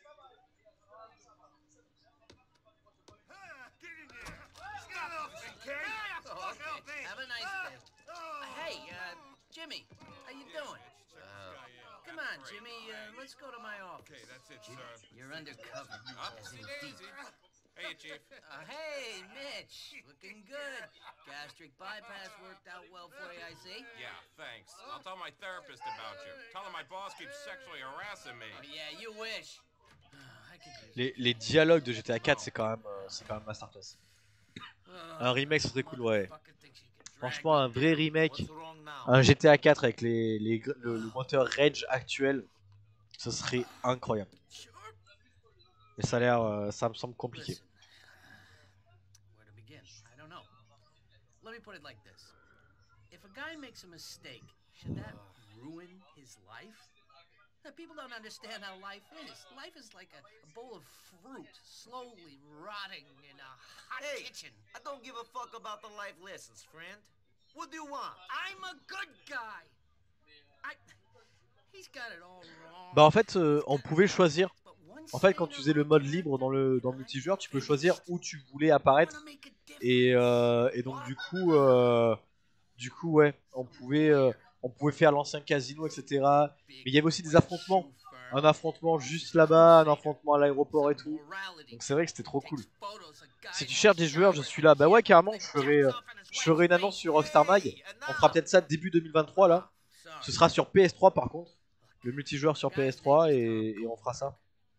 Have a nice day. Uh, hey, uh, Jimmy, how you doing? Uh, come on, Jimmy, uh, let's go to my office. Okay, that's it, sir. You're undercover. as in deep. Hey, Chief. Uh, hey, Mitch, looking good. Gastric bypass worked out well for you, I see. Yeah, thanks. I'll tell my therapist about you. Tell him my boss keeps sexually harassing me. Oh, yeah, you wish. I could use Les, les dialogues de G T A quatre, c'est quand même, euh, c'est quand même masterclass. Un remake serait cool, ouais. Franchement, un vrai remake, What's wrong now? un G T A quatre avec les, les, gr- le, le moteur Rage actuel, ce serait incroyable. Mais ça a l'air, euh, ça me semble compliqué. Listen, where to begin? I don't know. Let me put it like this. If a guy makes a mistake, should that ruin his life? Now, people don't understand how life is. Life is like a, a bowl of fruit slowly rotting in a hot Hey, kitchen. I don't give a fuck about the life lessons, friend. What do you want? I'm a good guy. I... He's got it all wrong. Bah en fait, euh, on pouvait choisir. But one En fait, quand stay tu faisais le mode libre dans le, dans le multijoueur, tu peux choisir où tu voulais apparaître. wanna make a difference. Et, euh, et donc du coup, euh, du coup, ouais, on pouvait, euh, on pouvait faire l'ancien casino, et cetera. Mais il y avait aussi des affrontements. Un affrontement juste là-bas, un affrontement à l'aéroport et tout. Donc c'est vrai que c'était trop cool. Si tu cherches des joueurs, je suis là. Bah ouais, carrément, je ferai, euh, je ferai une annonce sur Rockstar Mag. On fera peut-être ça début deux mille vingt-trois là. Ce sera sur P S trois par contre. Le multijoueur sur P S trois et, et on fera ça.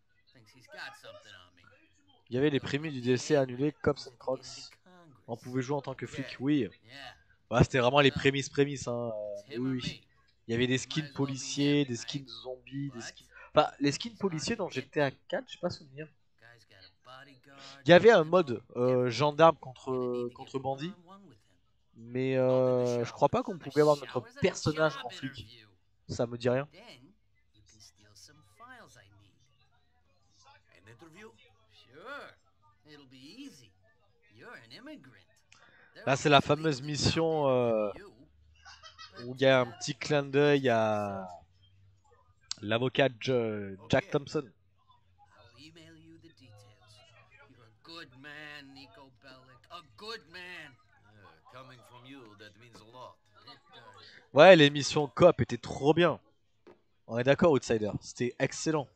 Il y avait les prémices du D L C annulés, Cops and Crocs. On pouvait jouer en tant que flic, oui. Ouais, c'était vraiment les prémices prémices. Hein. Euh, oui, oui. Il y avait des skins policiers, des skins zombies, des skins... Enfin, les skins policiers dans G T A quatre, j'ai pas souvenir. Il y avait un mode euh, gendarme contre, contre bandit. Mais euh, je crois pas qu'on pouvait avoir notre personnage en flic. Ça me dit rien. An interview? Là, c'est la fameuse mission euh, où il y a un petit clin d'œil à l'avocat J- Jack Thompson. I'll email you the details. You're a good man, Nico Bellic. A good man. Uh, coming from you, that means a lot. It does. Ouais, l'émission Coop était trop bien. On est d'accord, Outsider. C'était excellent.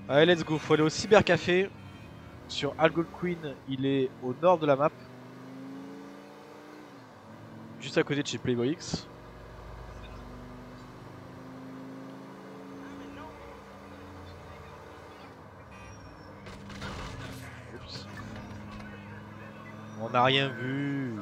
Allez, let's go. Faut aller au cybercafé. Sur Algonquin, il est au nord de la map. Juste à côté de chez Playboy X. Oups. On n'a rien vu.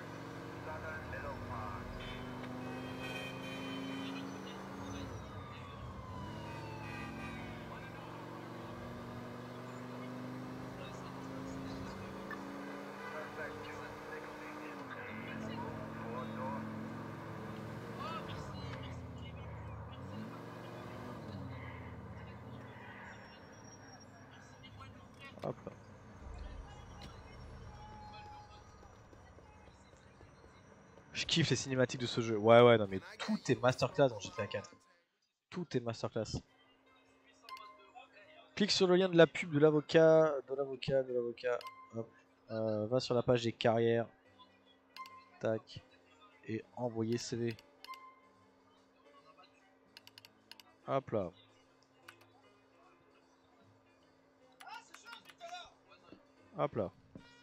Hop là. Je kiffe les cinématiques de ce jeu. Ouais ouais non mais tout est masterclass dans G T A quatre. Tout est masterclass. Clique sur le lien de la pub de l'avocat, de l'avocat, de l'avocat. Hop. Euh, va sur la page des carrières. Tac. Et envoyer C V. Hop là. Hop là.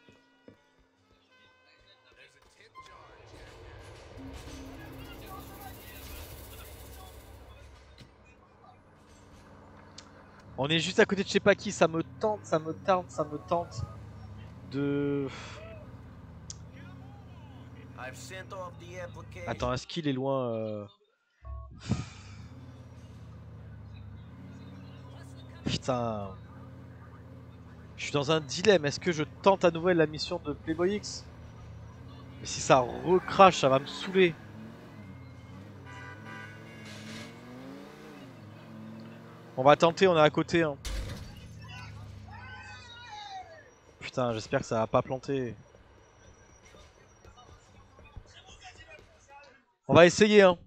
On est juste à côté de je sais pas qui, ça me tente, ça me tente, ça me tente de... Attends, est-ce qu'il est loin euh... Putain. Je suis dans un dilemme, est-ce que je tente à nouveau la mission de Playboy X? Mais si ça recrache, ça va me saouler. On va tenter, on est à côté. Hein. Putain, j'espère que ça va pas planter. On va essayer. Hein.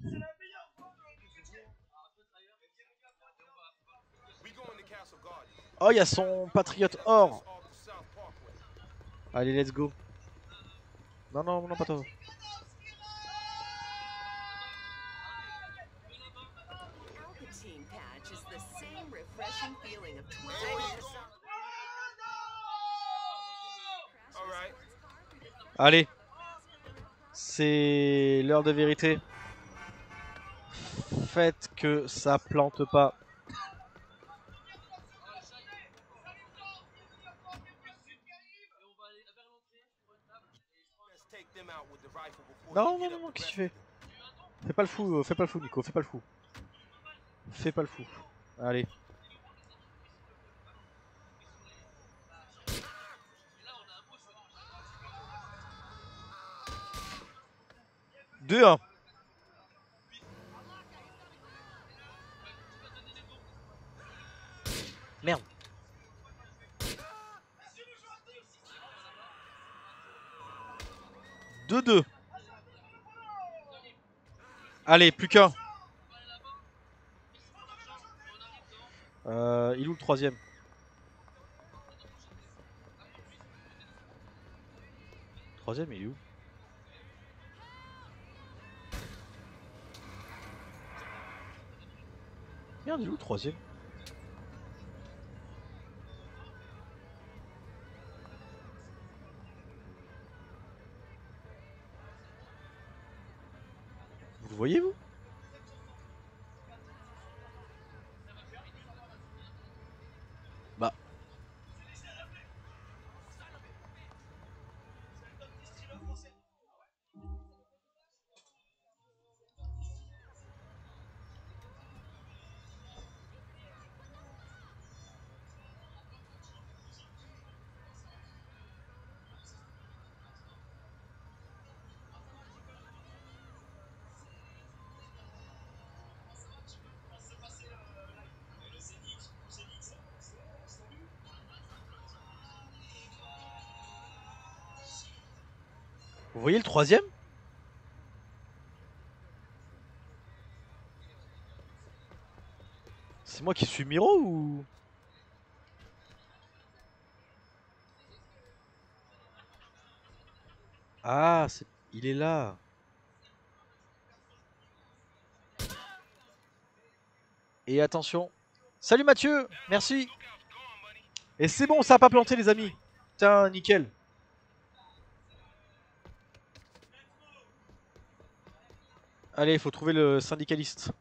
Oh, il y a son patriote or. Allez, let's go. Non, non, non, pas toi. Allez. C'est l'heure de vérité. Faites que ça plante pas. Non, non, non, non, qu'est-ce que tu fais? Fais pas le fou, fais pas le fou, Nico, fais pas le fou. Fais pas le fou. Allez. deux un. Merde. deux deux. Allez, plus qu'un. Euh, il est où le troisième? Troisième, il est où? Merde, il est où le troisième? Vous le voyez, vous? Bah. Vous voyez le troisième? C'est moi qui suis Miro ou... Ah, c'est... il est là. Et attention, Salut Mathieu, merci. Et c'est bon, ça a pas planté les amis. Putain, nickel. Allez, il faut trouver le syndicaliste.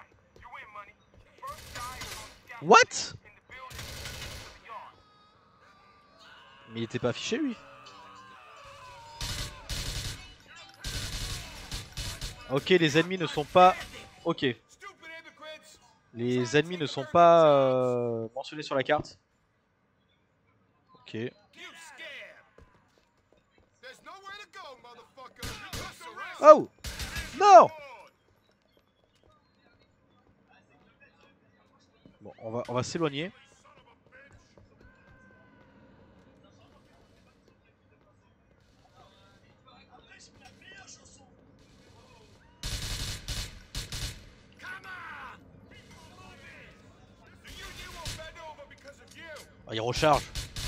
What? Mais il était pas affiché lui. Ok, les ennemis ne sont pas... Ok. Les ennemis ne sont pas euh, mentionnés sur la carte. Ok. Oh! Non! Bon, on va, on va s'éloigner. Ah, il recharge.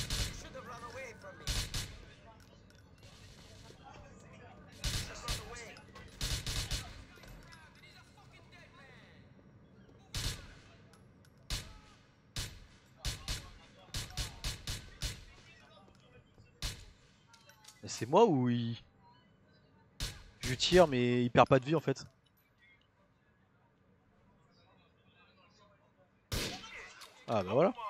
Mais c'est moi ou il... Je tire mais il perd pas de vie en fait. Ah bah voilà.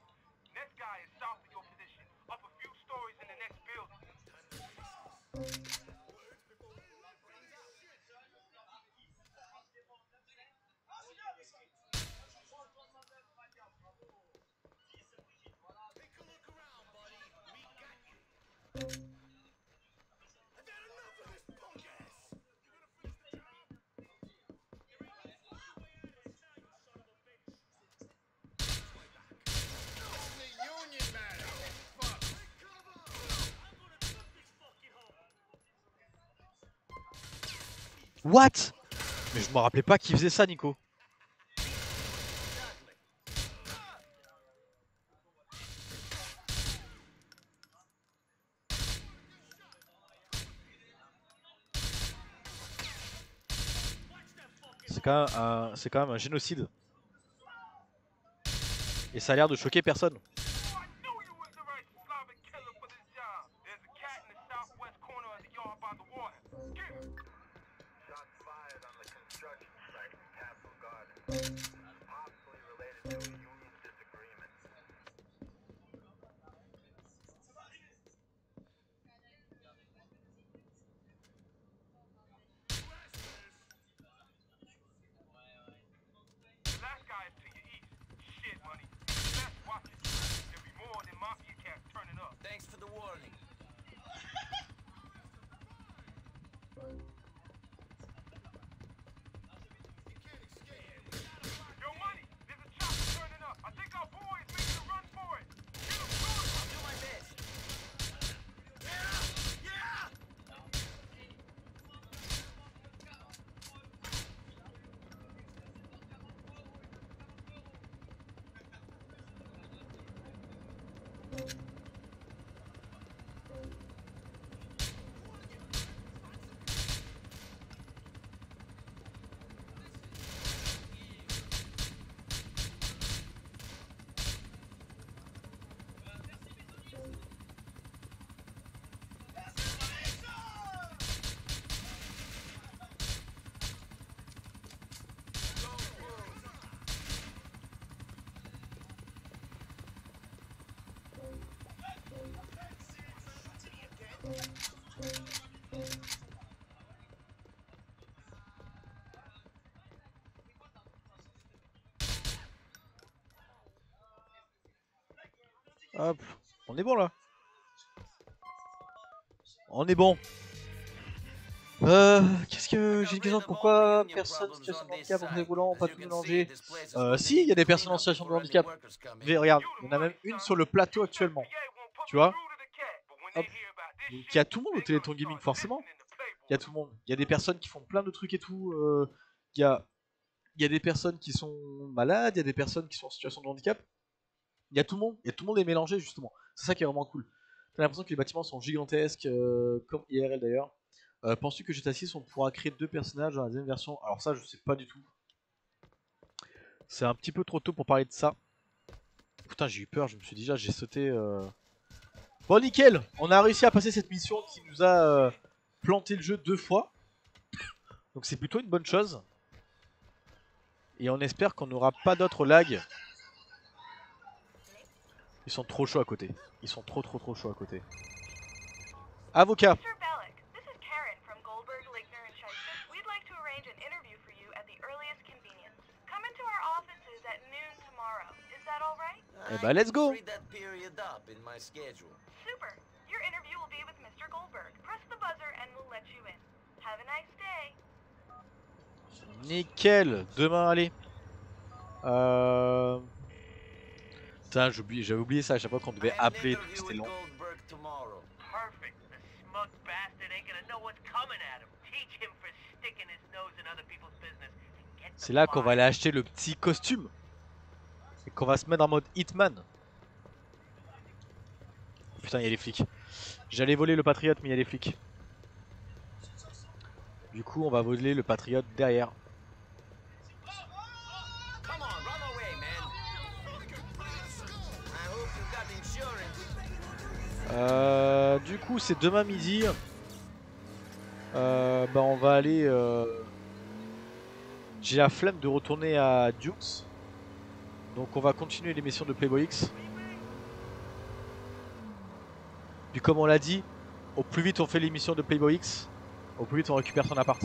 What? Mais je me rappelais pas qu'il faisait ça, Nico. C'est quand même un, c'est quand même un génocide. Et ça a l'air de choquer personne. Thanks for the warning. Yo, Money, there's a chopper turning up. I think our boy is making a run for it. Get him good. I'll do my best. Yeah! Yeah! Hop, on est bon là. On est bon. Euh, qu'est-ce que j'ai une question, pourquoi personne en situation de handicap en fauteuil roulant, pas tout mélangé? Euh, si, il y a des personnes en situation de handicap. Mais regarde, il y en a même une sur le plateau actuellement. Tu vois? Hop. Donc il y a tout le monde au Téléthon Gaming forcément. Il y a tout le monde. Il y a des personnes qui font plein de trucs et tout. Euh, il y a, il y a des personnes qui sont malades, il y a des personnes qui sont en situation de handicap. Il y a tout le monde, et tout le monde est mélangé justement. C'est ça qui est vraiment cool. T'as l'impression que les bâtiments sont gigantesques, euh, comme I R L d'ailleurs. Euh, Penses-tu que G T A six on pourra créer deux personnages dans la deuxième version? Alors ça je sais pas du tout. C'est un petit peu trop tôt pour parler de ça. Putain, j'ai eu peur, je me suis dit déjà, j'ai sauté... Euh... Bon, nickel. On a réussi à passer cette mission qui nous a euh, planté le jeu deux fois. Donc c'est plutôt une bonne chose. Et on espère qu'on n'aura pas d'autres lags. Ils sont trop chauds à côté. Ils sont trop trop trop chauds à côté. Avocat. Mister Bellick, this is Karen from Goldberg, Ligner and Scheisman. We'd like to arrange an interview for you at the earliest convenience. Come into our offices at noon tomorrow. Is that all right? Eh bah, let's go. Free that period up in my schedule. Super. Your interview will be with Mister Goldberg. Press the buzzer and we'll let you in. Have a nice day. Nickel. Demain, allez. Euh... Putain, j'oublie- j'avais oublié ça à chaque fois qu'on devait appeler, c'était long. Perfect. The smug bastard ain't gonna know what's coming at him. Teach him for sticking his nose in other people's business. And get the C'est là qu'on va fine. aller acheter le petit costume. Et qu'on va se mettre en mode Hitman. Putain, il y a les flics. J'allais voler le Patriote, mais il y a les flics. Du coup, on va voler le Patriote derrière. Come on, run away, man. I hope you got insurance. Euh, du coup, c'est demain midi. Euh, bah, on va aller. Euh... J'ai la flemme de retourner à Dukes. Donc, on va continuer l'émission de Playboy X. Puis, comme on l'a dit, au plus vite on fait l'émission de Playboy X, au plus vite on récupère son appart. Yo,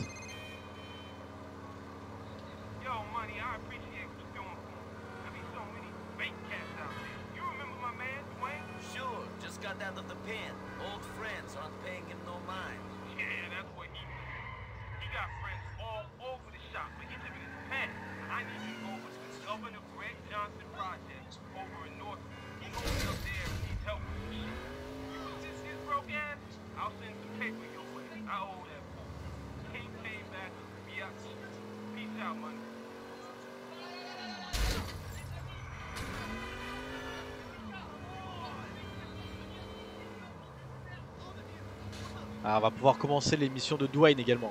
money, I appreciate what you're doing for me. There be so many fake cats out there. You remember my man, Dwayne? Sure, just got out of the pen. Old friends aren't paying him no mind. Yeah, that's what he means. He got friends all over the shop, but he's living in his pen. I need you to go over to the Governor Greg Johnson project over in North. He goes up there and needs help with some shit. You resist his broke ass, I'll send some paper your way. I owe that fool. Can't pay back, biatch. Peace out, money. Ah, on va pouvoir commencer l'émission de Dwayne également.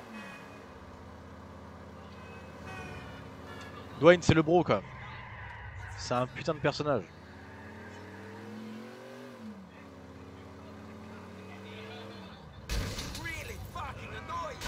Dwayne, c'est le bro quand même. C'est un putain de personnage. Really fucking annoying.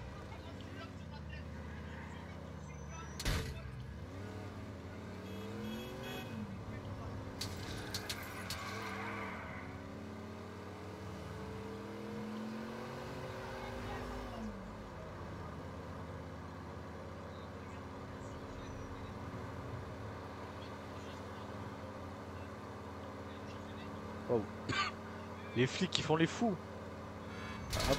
Wow. Les flics qui font les fous. Hop.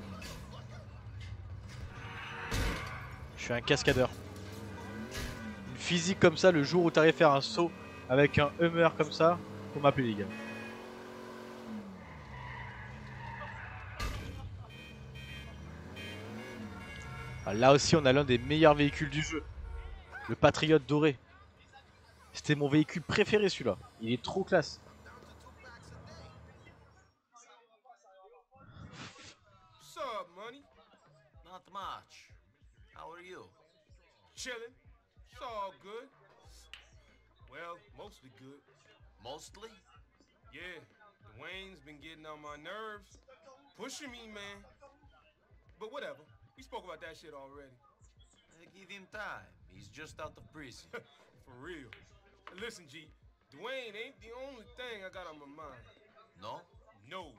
Je suis un cascadeur. Une physique comme ça, le jour où t'arrives à faire un saut avec un Hummer comme ça, faut m'appeler les gars. Ah, là aussi on a l'un des meilleurs véhicules du jeu. Le Patriote doré. C'était mon véhicule préféré celui-là. Il est trop classe. What's up, money? Not much. How are you? Chillin'. It's all good. Well, mostly good. Mostly? Yeah, Dwayne's been getting on my nerves. Pushing me, man. But whatever. We spoke about that shit already. Uh, give him time. He's just out of prison. For real. Listen, G. Dwayne ain't the only thing I got on my mind. No? No.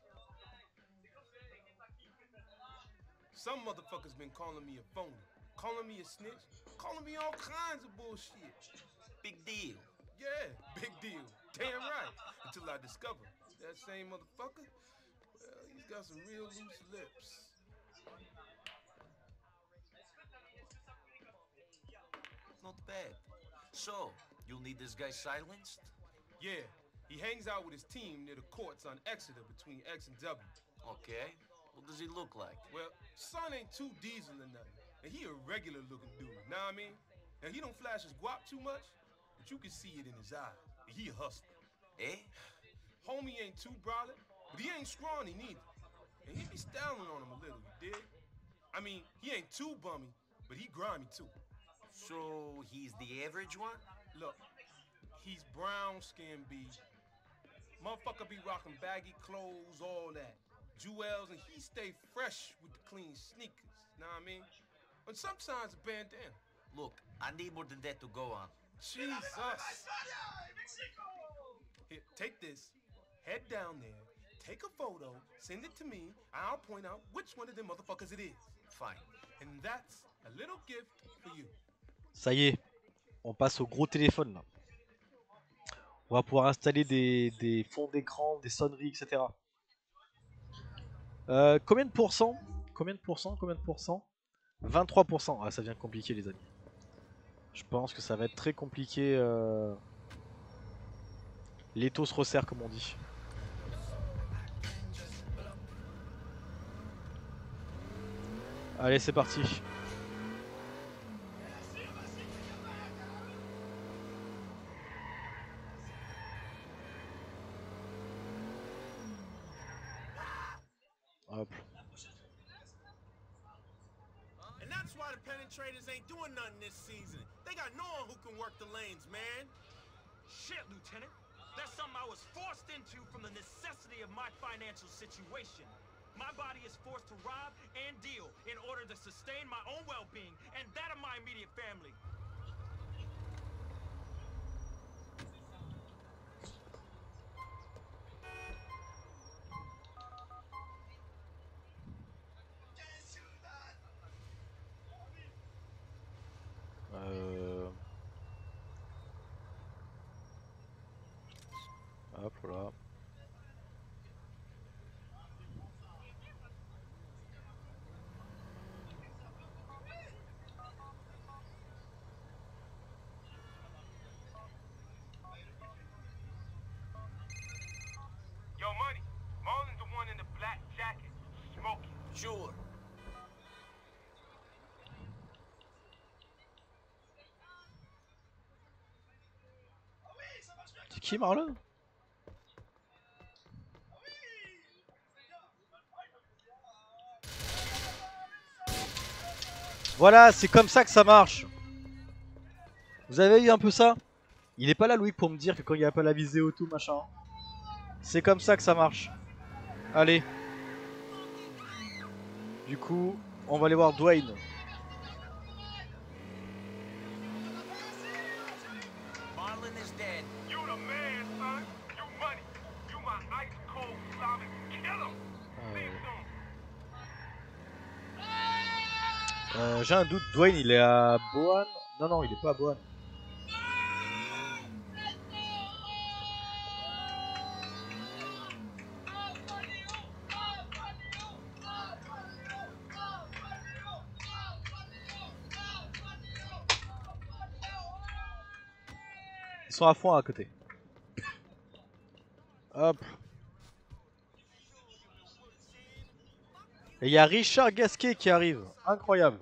Some motherfuckers been calling me a phony, calling me a snitch, calling me all kinds of bullshit. Big deal. Yeah, big deal. Damn right. Until I discover that same motherfucker, well, he's got some real loose lips. Not bad. So, you'll need this guy silenced? Yeah, he hangs out with his team near the courts on Exeter between X and W. Okay. What does he look like? Well, son ain't too diesel or nothing, and he a regular looking dude, know what I mean? Now, he don't flash his guap too much, but you can see it in his eye. He a hustler. Eh? Homie ain't too brolic, but he ain't scrawny neither. And he be styling on him a little, you dig? I mean, he ain't too bummy, but he grimy too. So he's the average one? Look, he's brown skin, B. Motherfucker be rocking baggy clothes, all that. Jewels, and he stay fresh with the clean sneakers. Know what I mean? And sometimes a bandana. Look, I need more than that to go on. Jesus. Here, take this. Head down there. Take a photo. Send it to me. I'll point out which one of them motherfuckers it is. Fine. And that's a little gift for you. Ça y est, on passe au gros téléphone là. On va pouvoir installer des, des fonds d'écran, des sonneries, et cetera. Euh, combien de pourcents? Combien de pourcents? Combien de pourcents? vingt-trois pour cent. Ah, ça devient compliqué, les amis. Je pense que ça va être très compliqué. Euh... L'étau se resserre, comme on dit. Allez, c'est parti. Hop. And that's why the penetrators ain't doing nothing this season. They got no one who can work the lanes, man. Shit, Lieutenant. That's something I was forced into from the necessity of my financial situation. My body is forced to rob and deal in order to sustain my own well-being and that of my immediate family. Euh... Hop là. Yo, Money. Marlon's the one in the black jacket, smoking. Sure. C'est qui, Marlon? Voilà, c'est comme ça que ça marche. Vous avez eu un peu ça? Il est pas là, Louis, pour me dire que quand il n'y a pas la visée auto, machin. C'est comme ça que ça marche. Allez. Du coup, on va aller voir Dwayne. Marlon is dead. You the man, son. You Money. You my ice cold Slavic killer. See you soon. Euh, J'ai un doute, Dwayne il est à Bohan? Non, non, il est pas à Bohan. Ils sont à fond à côté. Hop. Et il y a Richard Gasquet qui arrive. Incroyable.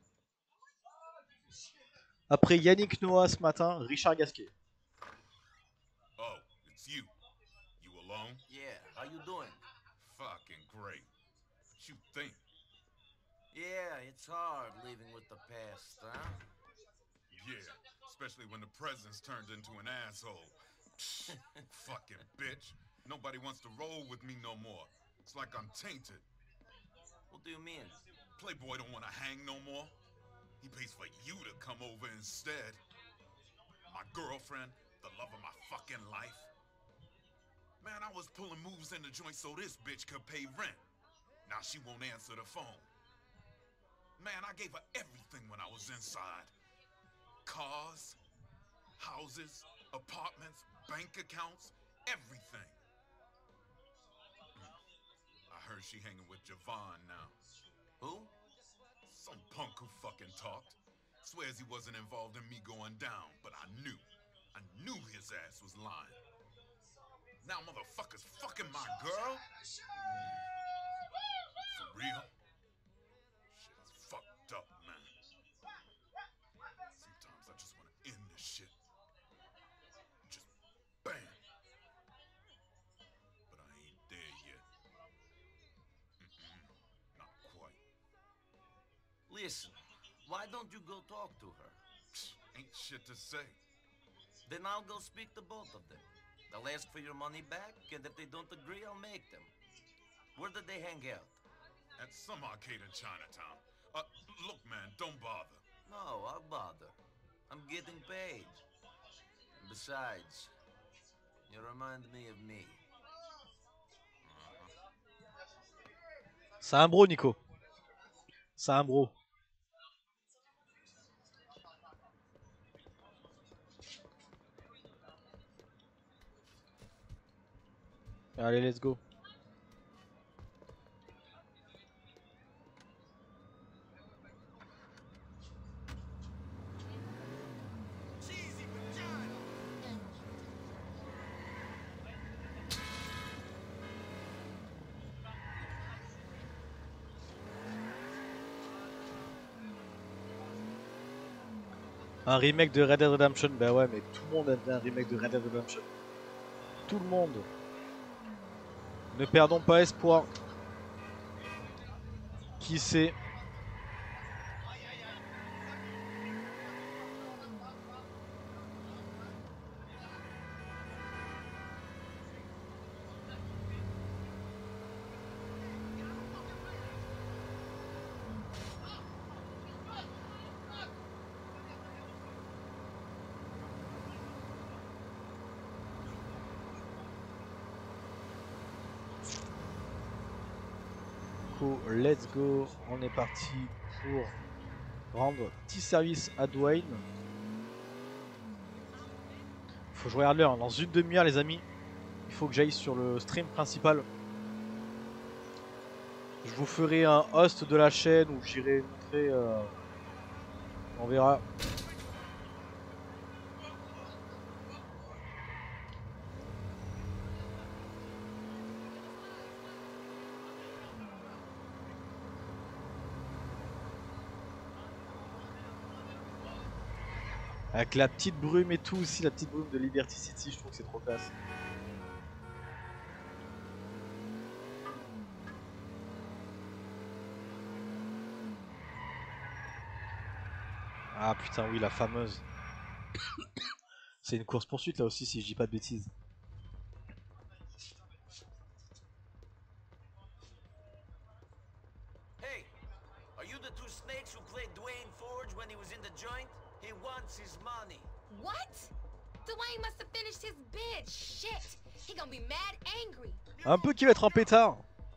Après Yannick Noah ce matin, Richard Gasquet. Oh, it's you. You alone? Yeah, how you doing? Fucking great. What you think? Yeah, it's hard living with the past, huh? Yeah, especially when the present's turned into an asshole. Fucking bitch. Nobody wants to roll with me no more. It's like I'm tainted. What do you mean? Playboy don't want to hang no more. He pays for you to come over instead. My girlfriend, the love of my fucking life. Man, I was pulling moves in the joint so this bitch could pay rent. Now she won't answer the phone. Man, I gave her everything when I was inside. Cars, houses, apartments, bank accounts, everything. I heard she hanging with Javon now. Who? Some punk who fucking talked. Swears he wasn't involved in me going down, but I knew. I knew his ass was lying. Now motherfuckers fucking my girl? For real? Shit's fucked up, man. Sometimes I just want to end this shit. Just bam. But I ain't there yet. Mm-mm, not quite. Listen, why don't you go talk to her? shit to say. Then I'll go speak to both of them. They'll ask for your money back, and if they don't agree, I'll make them. Where did they hang out? At some arcade in Chinatown. Uh, look, man, don't bother. No, I'll bother. I'm getting paid. Besides, you remind me of me. C'est un bro, Nico. C'est un bro. Allez, let's go. Un remake de Red Dead Redemption, bah ouais, mais tout le monde a un remake de Red Dead Redemption. Tout le monde. Ne perdons pas espoir. Qui sait? Let's go, on est parti pour rendre petit service à Dwayne. Faut que je regarde l'heure, dans une demi-heure les amis, il faut que j'aille sur le stream principal. Je vous ferai un host de la chaîne où j'irai montrer, euh, on verra. Avec la petite brume et tout aussi, la petite brume de Liberty City, je trouve que c'est trop classe. Ah putain oui, la fameuse. C'est une course poursuite là aussi si je dis pas de bêtises. Hey, are you the two snakes who played Dwayne Forge when he was in the joint? He wants his money. What? Dwayne must have finished his bid. Shit. He gonna be mad angry. Un peu qui va être en pétard.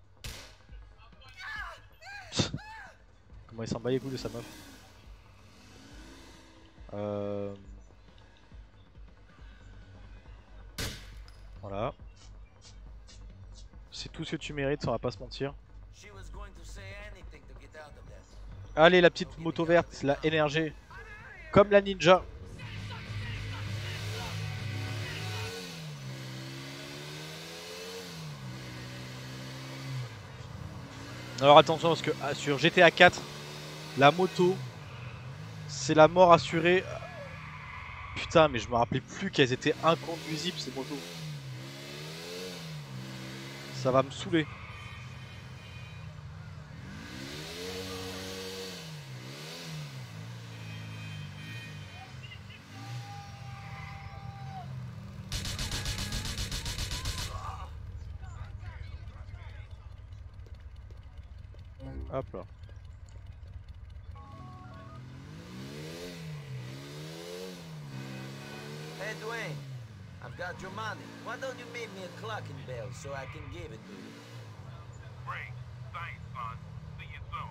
Comment il s'en bat les couilles de sa meuf. Euh... Voilà. C'est tout ce que tu mérites, on va pas se mentir. Allez la petite moto verte, la énergie. Comme la ninja. Alors attention parce que ah, sur G T A quatre, la moto, c'est la mort assurée. Putain mais je me rappelais plus qu'elles étaient inconduisibles ces motos. Ça va me saouler. Hop là. Hey Dwayne, I've got your money. Why don't you make me a clocking bell so I can give it to you? Great. Thanks, son. See you soon.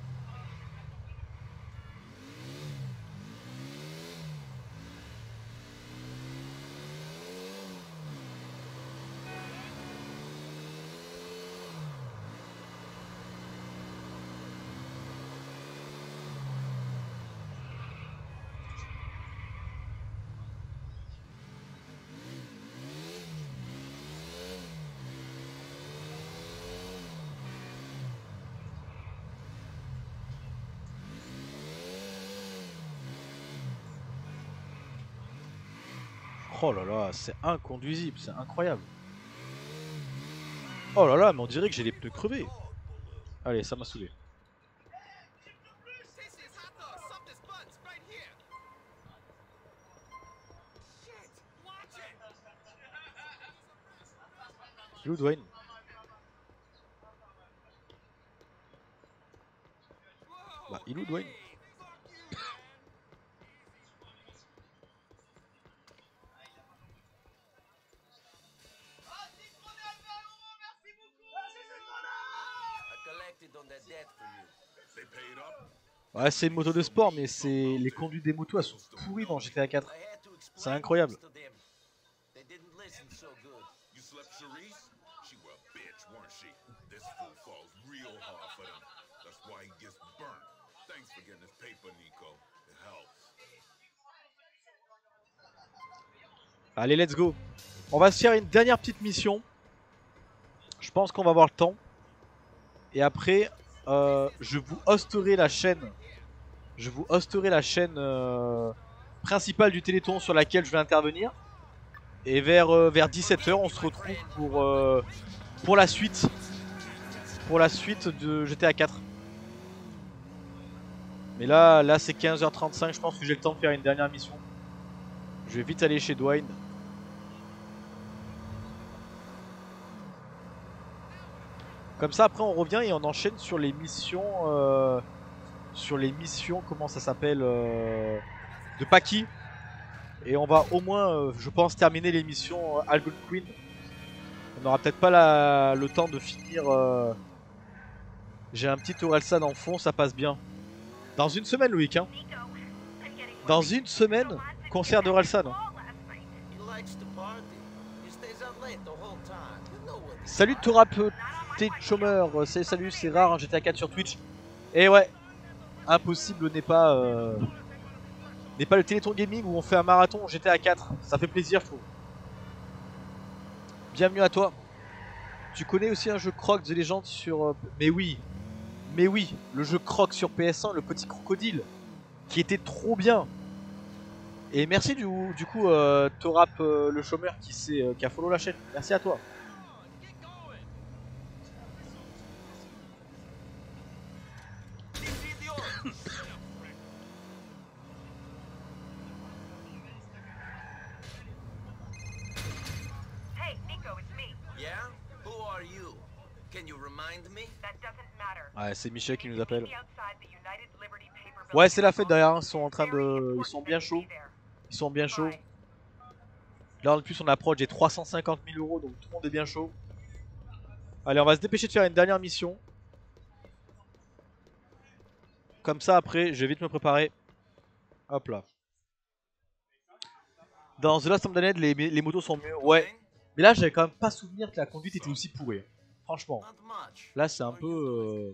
Oh là là, c'est inconduisible, c'est incroyable. Oh là là, mais on dirait que j'ai les pneus crevés. Allez, ça m'a saoulé. Il est où Dwayne? Bah, il est où Dwayne? Ouais, c'est une moto de sport, mais c'est les conduites des motos, elles sont pourries dans G T A quatre. C'est incroyable. Allez, let's go. On va se faire une dernière petite mission. Je pense qu'on va avoir le temps. Et après, euh, je vous hosterai la chaîne. Je vous hosterai la chaîne euh, principale du Téléthon sur laquelle je vais intervenir. Et vers, euh, vers dix-sept heures, on se retrouve pour, euh, pour la suite. Pour la suite de G T A quatre. Mais là, là c'est quinze heures trente-cinq. Je pense que j'ai le temps de faire une dernière mission. Je vais vite aller chez Dwayne. Comme ça, après, on revient et on enchaîne sur les missions. Euh, sur les missions, comment ça s'appelle euh, de Paki. Et on va au moins, euh, je pense, terminer les missions euh, Algon Queen. On n'aura peut-être pas la, le temps de finir. Euh... J'ai un petit Orelsan en fond, ça passe bien. Dans une semaine, Loïc. Hein. Dans une semaine, concert d'Orelsan. Hein. Salut Torap T Chomer, salut, c'est rare, hein, G T A quatre sur Twitch. Et ouais, impossible n'est pas euh, n'est pas le Téléthon Gaming où on fait un marathon G T A quatre. Ça fait plaisir, je trouve. Bienvenue à toi. Tu connais aussi un jeu Croc The Legend sur... Euh, mais oui, mais oui, le jeu Croc sur P S un, le petit crocodile, qui était trop bien. Et merci du, du coup euh, Torap euh, le chômeur qui, euh, qui a follow la chaîne. Merci à toi. Ouais, c'est Michel qui nous appelle. Ouais, c'est la fête derrière, ils sont en train de... Ils sont bien chauds. Ils sont bien chauds. Là en plus on approche des trois cent cinquante mille euros, donc tout le monde est bien chaud. Allez, on va se dépêcher de faire une dernière mission. Comme ça après, je vais vite me préparer. Hop là. Dans The Last of the Dead, les, les motos sont mieux. Ouais. Mais là j'avais quand même pas souvenir que la conduite était aussi pourrie. Franchement. Là c'est un peu... Euh...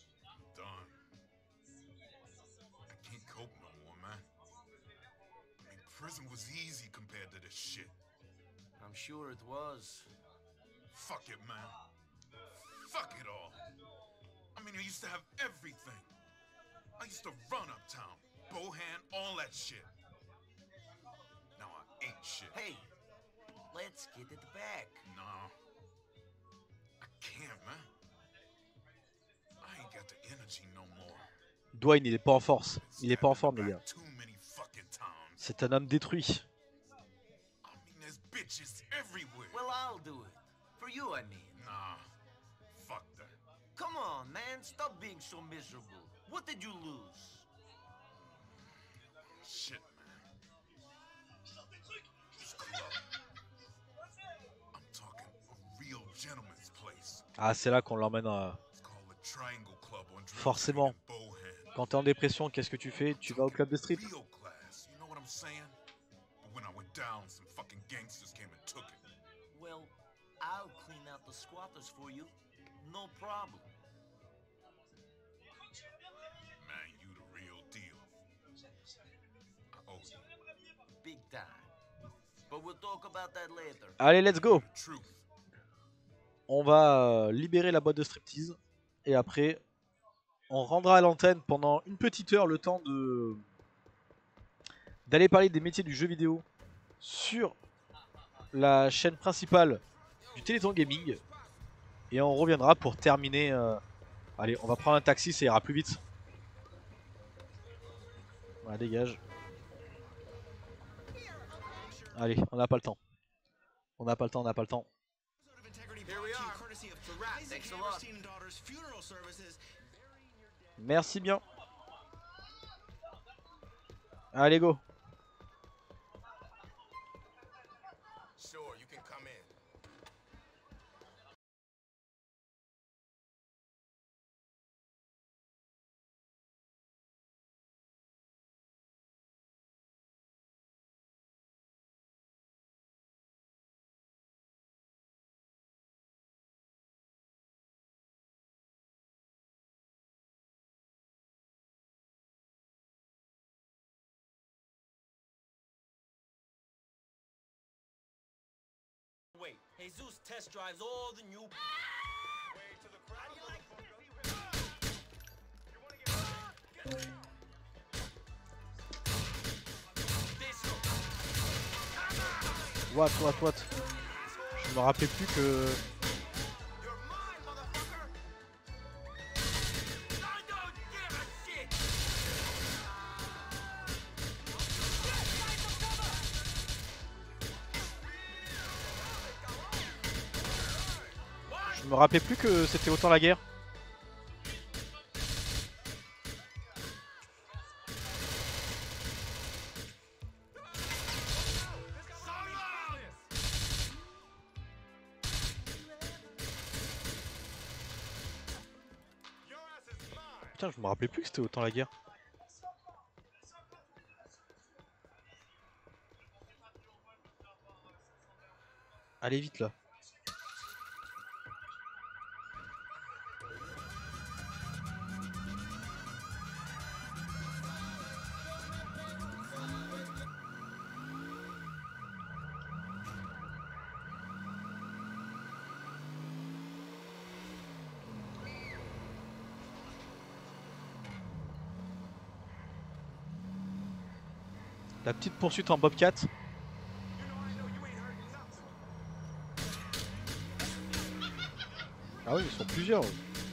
Sure it was. Fuck it, man. Fuck it all. I mean, I used to have everything. I used to run uptown, Bohan, all that shit. Now I ain't shit. Hey, let's get it back. Nah. I can't, man. I ain't got the energy no more. Dwayne, il est pas en force. Il est pas en forme, les gars. C'est un homme détruit. Bitches everywhere. Well, I'll do it. For you, I mean. Nah. Fuck that. Come on, man. Stop being so miserable. What did you lose? Shit, man. This club. I'm talking a real gentleman's place. Ah, c'est là qu'on l'emmène à... Forcément. Quand t'es en dépression, qu'est-ce que tu fais? Tu vas au club de strip. Down, some fucking gangsters came and took it. Well, I'll clean out the squatters for you. No problem. Man, you the real deal. I owe you. Big time. But we'll talk about that later. Allez, let's go. On va libérer la boîte de striptease. Et après, on rendra à l'antenne pendant une petite heure le temps de d'aller parler des métiers du jeu vidéo sur la chaîne principale du Téléthon Gaming. Et on reviendra pour terminer. Euh... Allez, on va prendre un taxi, ça ira plus vite. Voilà, dégage. Allez, on n'a pas le temps. On n'a pas le temps, on n'a pas le temps. Here we Thanks a lot. Merci bien. Allez, go. Sure, you can come in. Wait, Jesus test drives all the new. What, what, what? Je me rappelais plus que... Je me rappelais plus que c'était autant la guerre. Putain, je me rappelais plus que c'était autant la guerre. Allez vite là. La petite poursuite en Bobcat. Ah oui, ils sont plusieurs.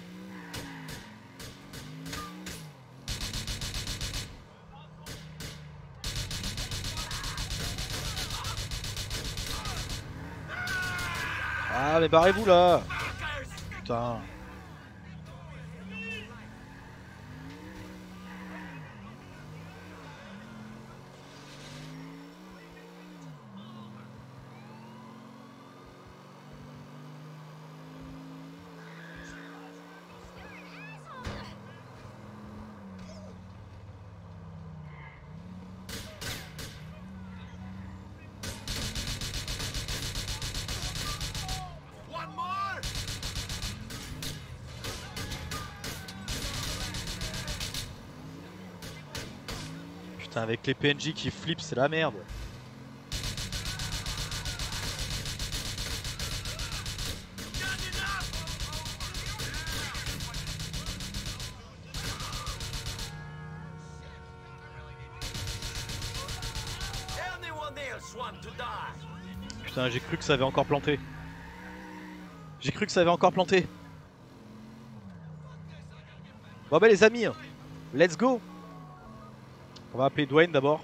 Ah mais barrez-vous là. Putain. Putain, avec les P N J qui flippent, c'est la merde. Putain, j'ai cru que ça avait encore planté. J'ai cru que ça avait encore planté. Bon bah les amis, let's go. On va appeler Dwayne d'abord.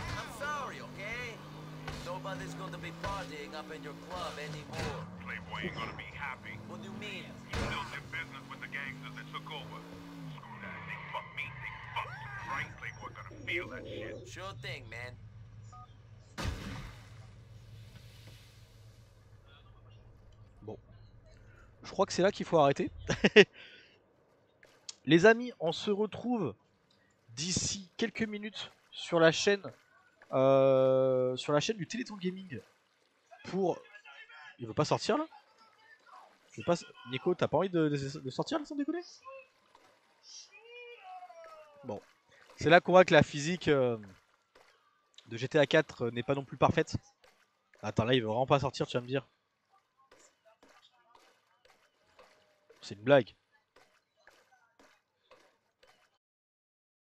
Sure thing, man. Bon. Je crois que c'est là qu'il faut arrêter. Les amis, on se retrouve d'ici quelques minutes sur la chaîne euh, sur la chaîne du Téléthon Gaming pour... Il veut pas sortir là? Je veux pas... Nico, t'as pas envie de, de, de sortir là sans déconner? Bon. C'est là qu'on voit que la physique euh, de G T A quatre euh, n'est pas non plus parfaite. Attends, là il veut vraiment pas sortir, tu vas me dire. C'est une blague.